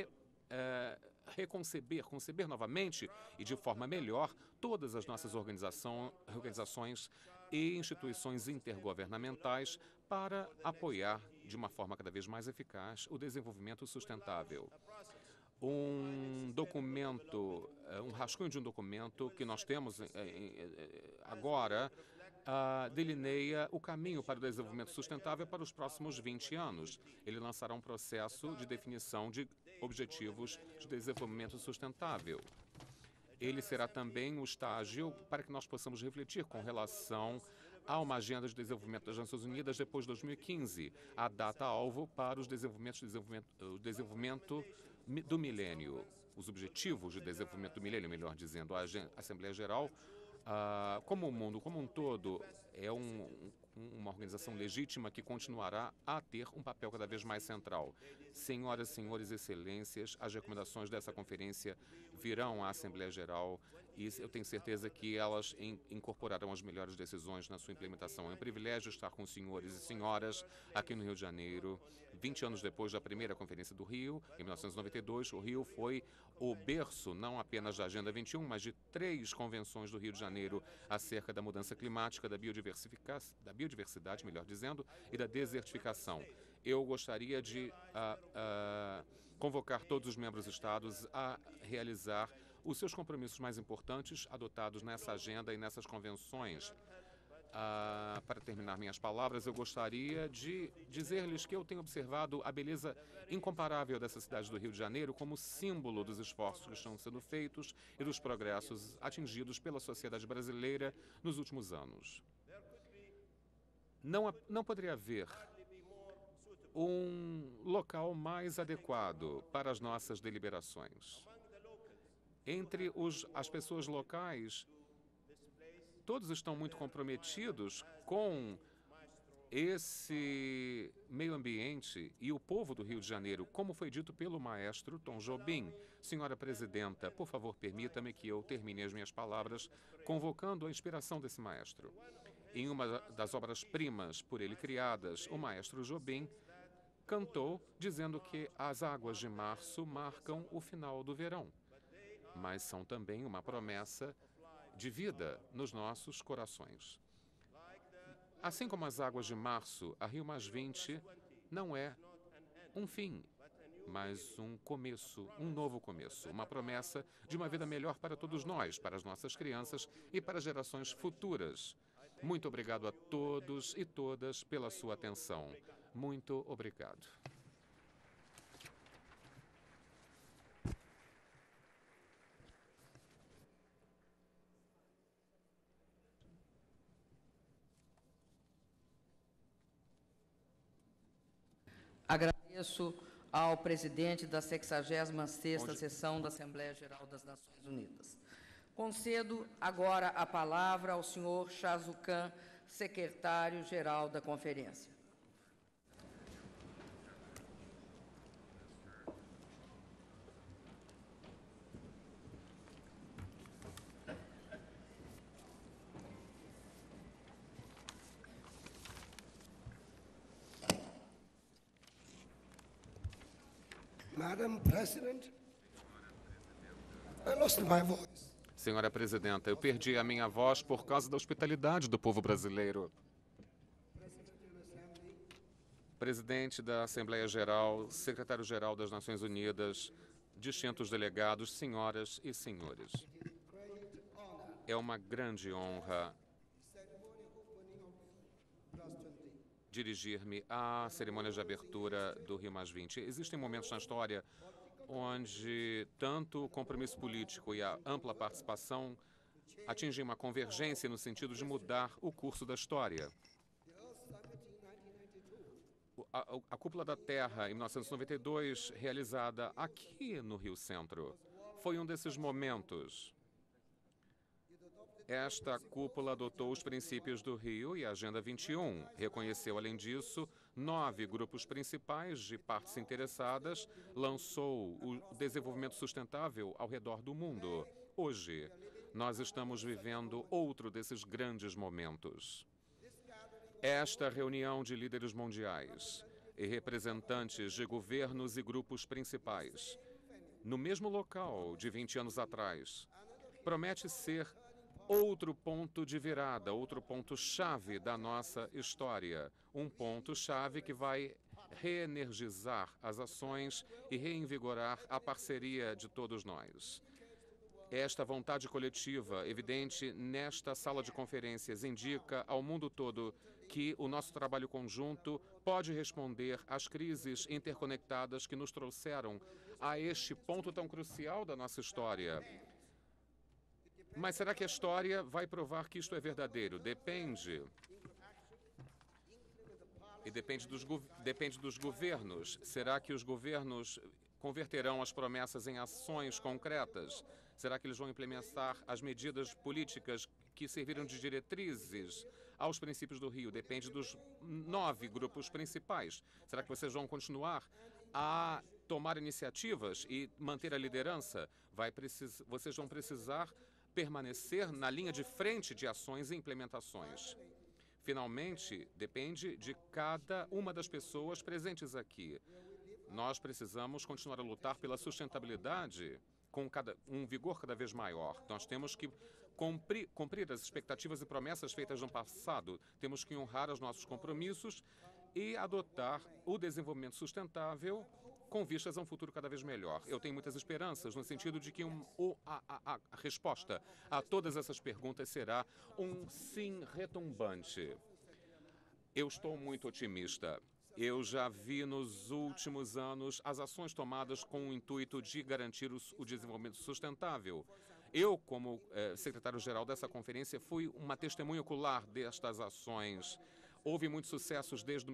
conceber novamente e de forma melhor todas as nossas organizações e instituições intergovernamentais para apoiar de uma forma cada vez mais eficaz o desenvolvimento sustentável. Um documento, um rascunho de um documento que nós temos agora delineia o caminho para o desenvolvimento sustentável para os próximos 20 anos. Ele lançará um processo de definição de objetivos de desenvolvimento sustentável. Ele será também o estágio para que nós possamos refletir com relação a uma agenda de desenvolvimento das Nações Unidas depois de 2015, a data-alvo para o desenvolvimento do milênio, os objetivos de desenvolvimento do milênio, melhor dizendo. A Assembleia Geral, como o mundo como um todo, é uma organização legítima que continuará a ter um papel cada vez mais central. Senhoras, senhores, excelências, as recomendações dessa conferência virão à Assembleia Geral e eu tenho certeza que elas incorporarão as melhores decisões na sua implementação. É um privilégio estar com os senhores e senhoras aqui no Rio de Janeiro. 20 anos depois da primeira Conferência do Rio, em 1992, o Rio foi o berço não apenas da Agenda 21, mas de 3 convenções do Rio de Janeiro acerca da mudança climática, da biodiversidade, melhor dizendo, e da desertificação. Eu gostaria de convocar todos os membros dos Estados a realizar os seus compromissos mais importantes adotados nessa agenda e nessas convenções. Para terminar minhas palavras, eu gostaria de dizer-lhes que eu tenho observado a beleza incomparável dessa cidade do Rio de Janeiro como símbolo dos esforços que estão sendo feitos e dos progressos atingidos pela sociedade brasileira nos últimos anos. Não poderia haver um local mais adequado para as nossas deliberações. Entre as pessoas locais, todos estão muito comprometidos com esse meio ambiente e o povo do Rio de Janeiro, como foi dito pelo maestro Tom Jobim. Senhora Presidenta, por favor, permita-me que eu termine as minhas palavras convocando a inspiração desse maestro. Em uma das obras-primas por ele criadas, o maestro Jobim cantou dizendo que as águas de março marcam o final do verão, mas são também uma promessa de vida nos nossos corações. Assim como as águas de março, a Rio+20 não é um fim, mas um começo, um novo começo, uma promessa de uma vida melhor para todos nós, para as nossas crianças e para gerações futuras. Muito obrigado a todos e todas pela sua atenção. Muito obrigado. Agradeço ao presidente da 66ª sessão da Assembleia Geral das Nações Unidas. Concedo agora a palavra ao senhor Chazucan, secretário-geral da Conferência. Madam President, I lost my voice. Senhora Presidenta, eu perdi a minha voz por causa da hospitalidade do povo brasileiro. Presidente da Assembleia Geral, secretário-geral das Nações Unidas, distintos delegados, senhoras e senhores. É uma grande honra dirigir-me à cerimônia de abertura do Rio+20. Existem momentos na história onde tanto o compromisso político e a ampla participação atingem uma convergência no sentido de mudar o curso da história. A Cúpula da Terra, em 1992, realizada aqui no Rio Centro, foi um desses momentos. Esta cúpula adotou os princípios do Rio e a Agenda 21. Reconheceu, além disso, 9 grupos principais de partes interessadas, lançou o desenvolvimento sustentável ao redor do mundo. Hoje, nós estamos vivendo outro desses grandes momentos. Esta reunião de líderes mundiais e representantes de governos e grupos principais no mesmo local de 20 anos atrás, promete ser outro ponto de virada, outro ponto-chave da nossa história. Um ponto-chave que vai reenergizar as ações e reinvigorar a parceria de todos nós. Esta vontade coletiva, evidente nesta sala de conferências, indica ao mundo todo que o nosso trabalho conjunto pode responder às crises interconectadas que nos trouxeram a este ponto tão crucial da nossa história. Mas será que a história vai provar que isto é verdadeiro? Depende. E depende dos governos. Será que os governos converterão as promessas em ações concretas? Será que eles vão implementar as medidas políticas que serviram de diretrizes aos princípios do Rio? Depende dos 9 grupos principais. Será que vocês vão continuar a tomar iniciativas e manter a liderança? Vocês vão precisar permanecer na linha de frente de ações e implementações. Finalmente, depende de cada uma das pessoas presentes aqui. Nós precisamos continuar a lutar pela sustentabilidade com um vigor cada vez maior. Nós temos que cumprir as expectativas e promessas feitas no passado. Temos que honrar os nossos compromissos e adotar o desenvolvimento sustentável com vistas a um futuro cada vez melhor. Eu tenho muitas esperanças no sentido de que a resposta a todas essas perguntas será um sim retumbante. Eu estou muito otimista. Eu já vi nos últimos anos as ações tomadas com o intuito de garantir o desenvolvimento sustentável. Eu, como secretário-geral dessa conferência, fui uma testemunha ocular destas ações. Houve muitos sucessos desde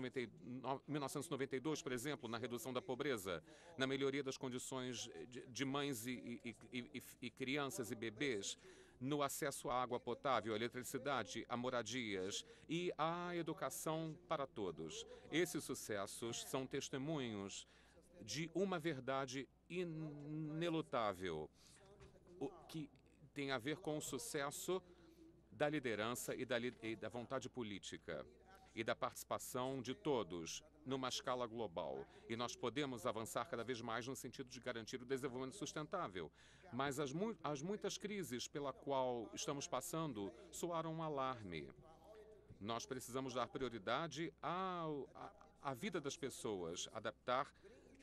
1992, por exemplo, na redução da pobreza, na melhoria das condições de mães e crianças e bebês, no acesso à água potável, à eletricidade, a moradias e à educação para todos. Esses sucessos são testemunhos de uma verdade inelutável, que tem a ver com o sucesso da liderança e da vontade política e da participação de todos numa escala global. E nós podemos avançar cada vez mais no sentido de garantir o desenvolvimento sustentável. Mas as muitas crises pela qual estamos passando soaram um alarme. Nós precisamos dar prioridade à vida das pessoas, adaptar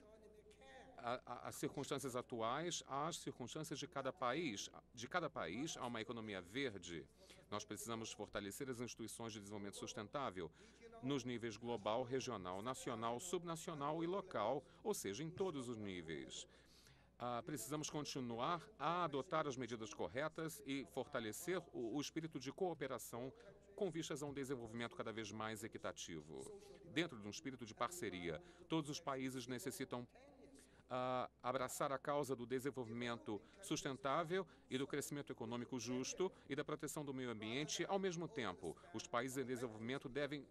as circunstâncias atuais às circunstâncias de cada país a uma economia verde. Nós precisamos fortalecer as instituições de desenvolvimento sustentável nos níveis global, regional, nacional, subnacional e local, ou seja, em todos os níveis. Precisamos continuar a adotar as medidas corretas e fortalecer o espírito de cooperação com vistas a um desenvolvimento cada vez mais equitativo. Dentro de um espírito de parceria, todos os países necessitam abraçar a causa do desenvolvimento sustentável e do crescimento econômico justo e da proteção do meio ambiente ao mesmo tempo. Os países em desenvolvimento devem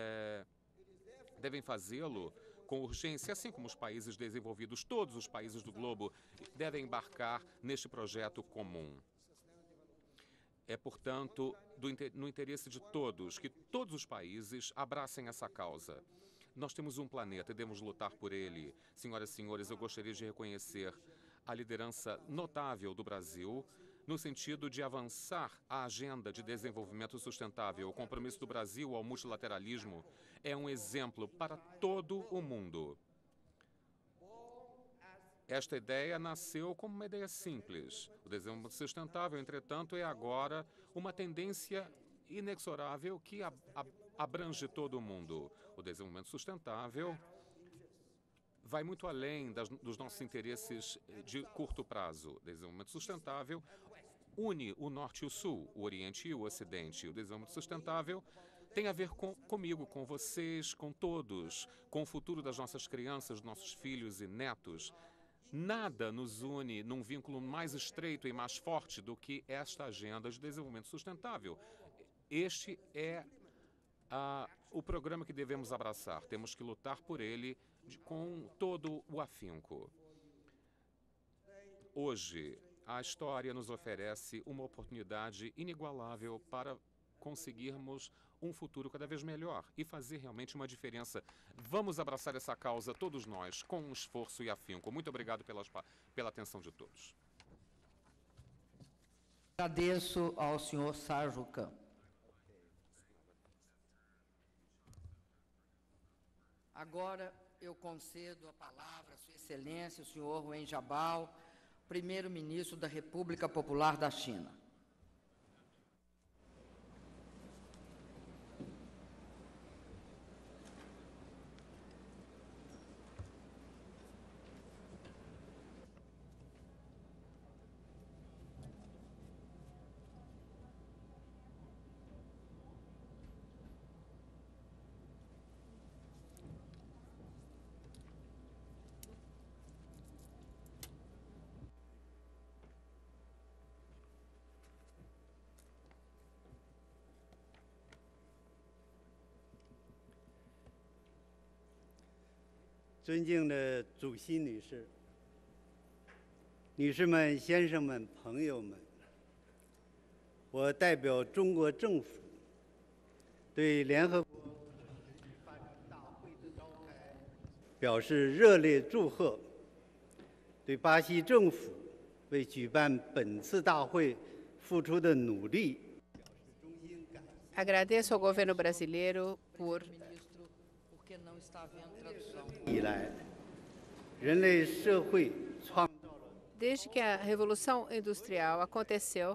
fazê-lo com urgência, assim como os países desenvolvidos. Todos os países do globo devem embarcar neste projeto comum. É, portanto, no interesse de todos, que todos os países abracem essa causa. Nós temos um planeta e devemos lutar por ele. Senhoras e senhores, eu gostaria de reconhecer a liderança notável do Brasil no sentido de avançar a agenda de desenvolvimento sustentável. O compromisso do Brasil ao multilateralismo é um exemplo para todo o mundo. Esta ideia nasceu como uma ideia simples. O desenvolvimento sustentável, entretanto, é agora uma tendência inexorável que abrange todo o mundo. O desenvolvimento sustentável vai muito além dos nossos interesses de curto prazo. O desenvolvimento sustentável une o Norte e o Sul, o Oriente e o Ocidente. O desenvolvimento sustentável tem a ver comigo, com vocês, com todos, com o futuro das nossas crianças, dos nossos filhos e netos. Nada nos une num vínculo mais estreito e mais forte do que esta agenda de desenvolvimento sustentável. Este é o programa que devemos abraçar. Temos que lutar por ele com todo o afinco. Hoje, a história nos oferece uma oportunidade inigualável para conseguirmos um futuro cada vez melhor e fazer realmente uma diferença. Vamos abraçar essa causa, todos nós, com um esforço e afinco. Muito obrigado pela atenção de todos. Agradeço ao senhor Sérgio Campos. Agora eu concedo a palavra à Sua Excelência, o senhor Wen Jiabao, primeiro-ministro da República Popular da China. 尊敬的主席女士、女士们、先生们、朋友们，我代表中国政府对联合国发展大会的召开表示热烈祝贺，对巴西政府为举办本次大会付出的努力表示衷心感谢。 Agradeço ao governo brasileiro por 以来，人类社会创造了 Desde que a Revolução Industrial aconteceu,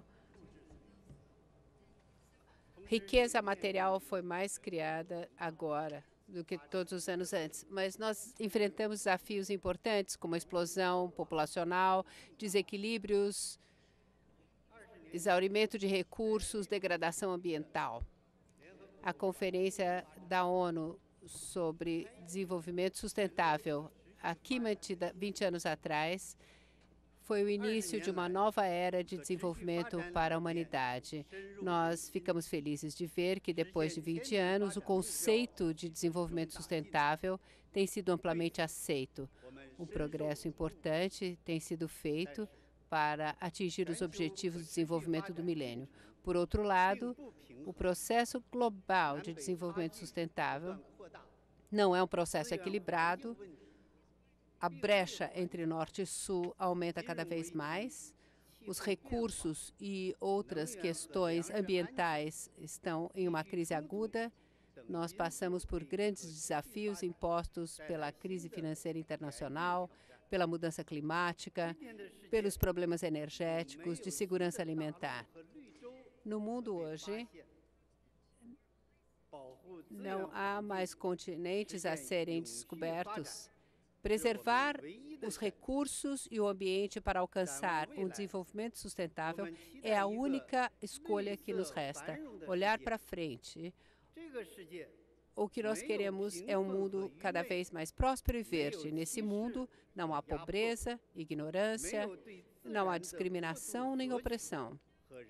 riqueza material foi mais criada agora do que todos os anos antes. Mas nós enfrentamos desafios importantes, como a explosão populacional, desequilíbrios, exaurimento de recursos, degradação ambiental. A Conferência da ONU sobre Desenvolvimento Sustentável, aqui mantida 20 anos atrás, foi o início de uma nova era de desenvolvimento para a humanidade. Nós ficamos felizes de ver que, depois de 20 anos, o conceito de desenvolvimento sustentável tem sido amplamente aceito. Um progresso importante tem sido feito para atingir os objetivos de desenvolvimento do milênio. Por outro lado, o processo global de desenvolvimento sustentável não é um processo equilibrado. A brecha entre norte e sul aumenta cada vez mais. Os recursos e outras questões ambientais estão em uma crise aguda. Nós passamos por grandes desafios impostos pela crise financeira internacional, pela mudança climática, pelos problemas energéticos, de segurança alimentar. No mundo hoje, não há mais continentes a serem descobertos. Preservar os recursos e o ambiente para alcançar um desenvolvimento sustentável é a única escolha que nos resta. Olhar para frente. O que nós queremos é um mundo cada vez mais próspero e verde. Nesse mundo, não há pobreza, ignorância, não há discriminação nem opressão.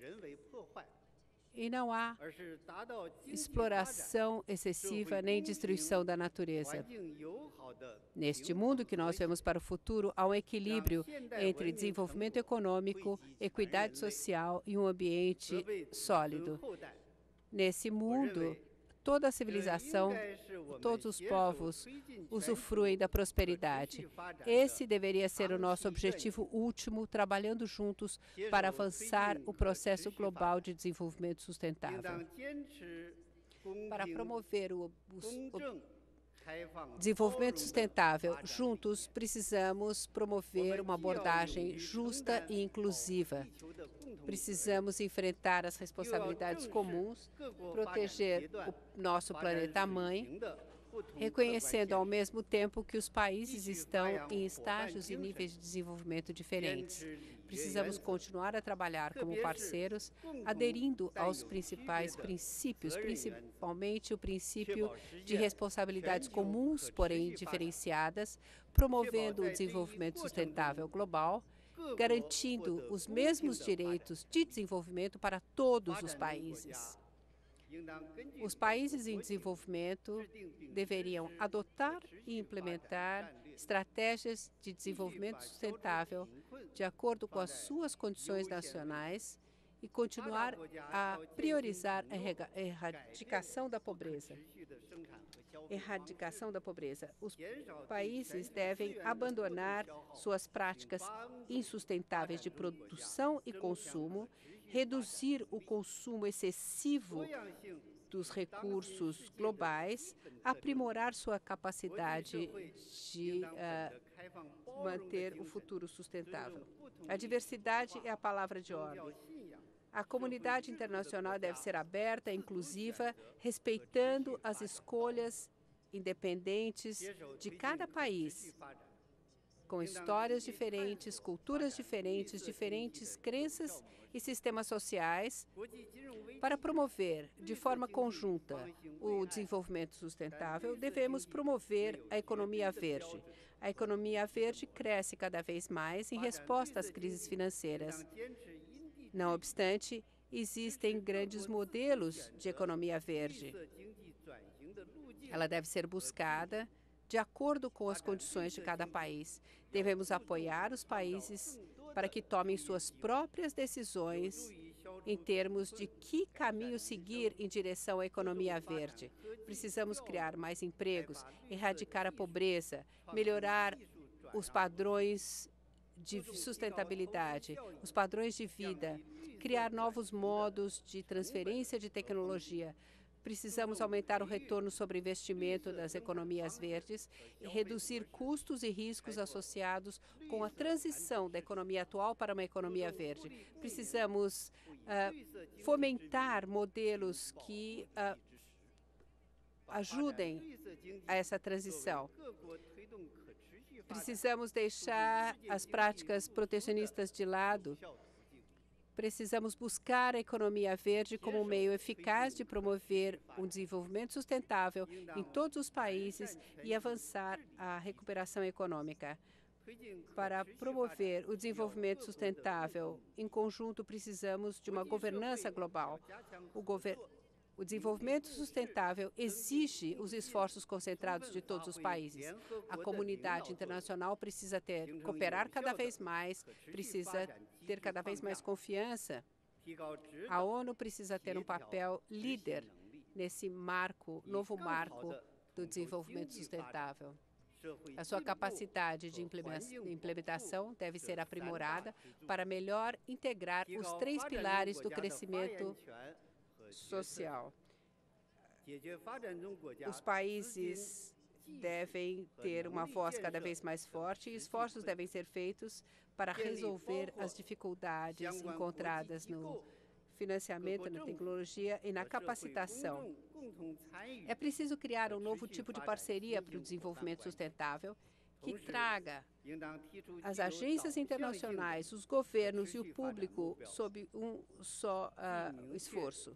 E não há exploração excessiva nem destruição da natureza. Neste mundo que nós vemos para o futuro, há um equilíbrio entre desenvolvimento econômico, equidade social e um ambiente sólido. Nesse mundo, toda a civilização, todos os povos usufruem da prosperidade. Esse deveria ser o nosso objetivo último, trabalhando juntos para avançar o processo global de desenvolvimento sustentável. Para promover o desenvolvimento sustentável, juntos precisamos promover uma abordagem justa e inclusiva. Precisamos enfrentar as responsabilidades comuns, proteger o nosso planeta-mãe, reconhecendo ao mesmo tempo que os países estão em estágios e níveis de desenvolvimento diferentes. Precisamos continuar a trabalhar como parceiros, aderindo aos principais princípios, principalmente o princípio de responsabilidades comuns, porém diferenciadas, promovendo o desenvolvimento sustentável global, garantindo os mesmos direitos de desenvolvimento para todos os países. Os países em desenvolvimento deveriam adotar e implementar estratégias de desenvolvimento sustentável de acordo com as suas condições nacionais e continuar a priorizar a erradicação da pobreza. Erradicação da pobreza. Os países devem abandonar suas práticas insustentáveis de produção e consumo, reduzir o consumo excessivo dos recursos globais, aprimorar sua capacidade de manter o futuro sustentável. A diversidade é a palavra de ordem. A comunidade internacional deve ser aberta, inclusiva, respeitando as escolhas independentes de cada país, com histórias diferentes, culturas diferentes, diferentes crenças e sistemas sociais, para promover de forma conjunta o desenvolvimento sustentável. Devemos promover a economia verde. A economia verde cresce cada vez mais em resposta às crises financeiras. Não obstante, existem grandes modelos de economia verde. Ela deve ser buscada de acordo com as condições de cada país. Devemos apoiar os países para que tomem suas próprias decisões em termos de que caminho seguir em direção à economia verde. Precisamos criar mais empregos, erradicar a pobreza, melhorar os padrões de sustentabilidade, os padrões de vida, criar novos modos de transferência de tecnologia. Precisamos aumentar o retorno sobre investimento das economias verdes e reduzir custos e riscos associados com a transição da economia atual para uma economia verde. Precisamos fomentar modelos que ajudem a essa transição. Precisamos deixar as práticas protecionistas de lado. Precisamos buscar a economia verde como um meio eficaz de promover um desenvolvimento sustentável em todos os países e avançar a recuperação econômica. Para promover o desenvolvimento sustentável, em conjunto, precisamos de uma governança global. O desenvolvimento sustentável exige os esforços concentrados de todos os países. A comunidade internacional precisa cooperar cada vez mais, precisa ter cada vez mais confiança. A ONU precisa ter um papel líder nesse novo marco do desenvolvimento sustentável. A sua capacidade de implementação deve ser aprimorada para melhor integrar os 3 pilares do crescimento social. Os países devem ter uma voz cada vez mais forte e esforços devem ser feitos para resolver as dificuldades encontradas no financiamento, na tecnologia e na capacitação. É preciso criar um novo tipo de parceria para o desenvolvimento sustentável que traga as agências internacionais, os governos e o público sob um só esforço.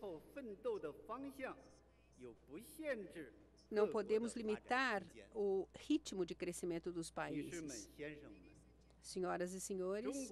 Não podemos limitar o ritmo de crescimento dos países. Senhoras e senhores,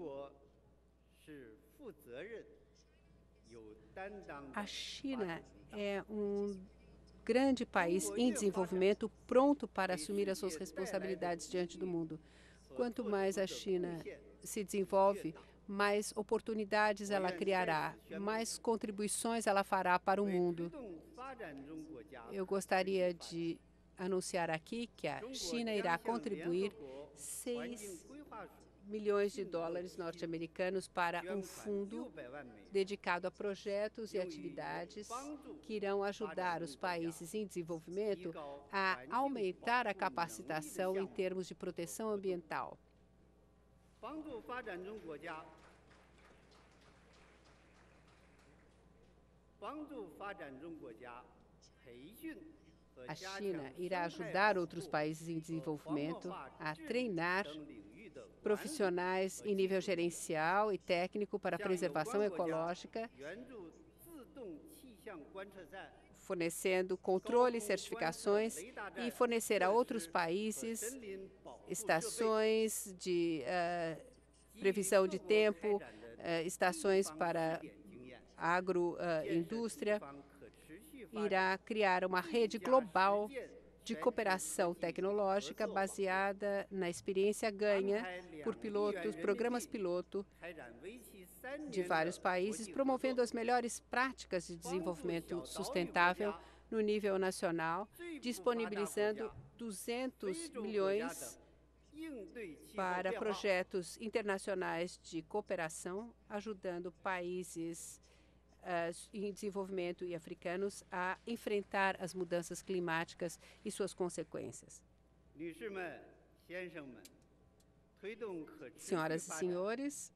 a China é um grande país em desenvolvimento, pronto para assumir as suas responsabilidades diante do mundo. Quanto mais a China se desenvolve, mais oportunidades ela criará, mais contribuições ela fará para o mundo. Eu gostaria de anunciar aqui que a China irá contribuir 6 milhões de dólares norte-americanos para um fundo dedicado a projetos e atividades que irão ajudar os países em desenvolvimento a aumentar a capacitação em termos de proteção ambiental. A China irá ajudar outros países em desenvolvimento a treinar profissionais em nível gerencial e técnico para a preservação ecológica, fornecendo controle e certificações, e fornecer a outros países estações de previsão de tempo, estações para a agroindústria. Irá criar uma rede global de cooperação tecnológica baseada na experiência ganha por programas piloto de vários países, promovendo as melhores práticas de desenvolvimento sustentável no nível nacional, disponibilizando 200 milhões para projetos internacionais de cooperação, ajudando países em desenvolvimento e africanos a enfrentar as mudanças climáticas e suas consequências. Senhoras e senhores,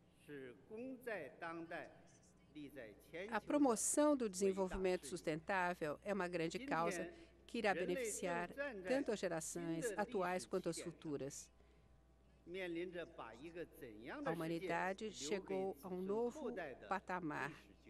a promoção do desenvolvimento sustentável é uma grande causa que irá beneficiar tanto as gerações atuais quanto as futuras. A humanidade chegou a um novo patamar.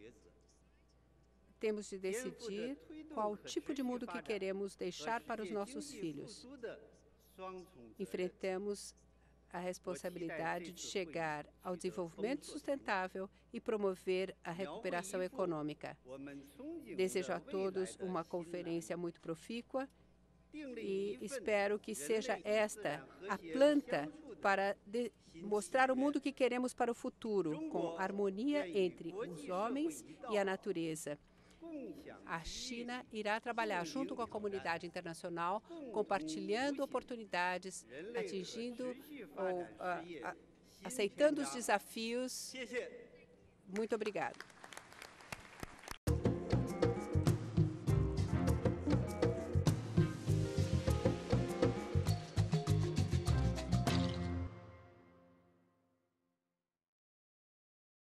Temos de decidir qual tipo de mundo que queremos deixar para os nossos filhos. Enfrentamos a responsabilidade de chegar ao desenvolvimento sustentável e promover a recuperação econômica. Desejo a todos uma conferência muito profícua e espero que seja esta a planta para mostrar o mundo que queremos para o futuro, com harmonia entre os homens e a natureza. A China irá trabalhar junto com a comunidade internacional, compartilhando oportunidades, atingindo ou aceitando os desafios. Muito obrigado.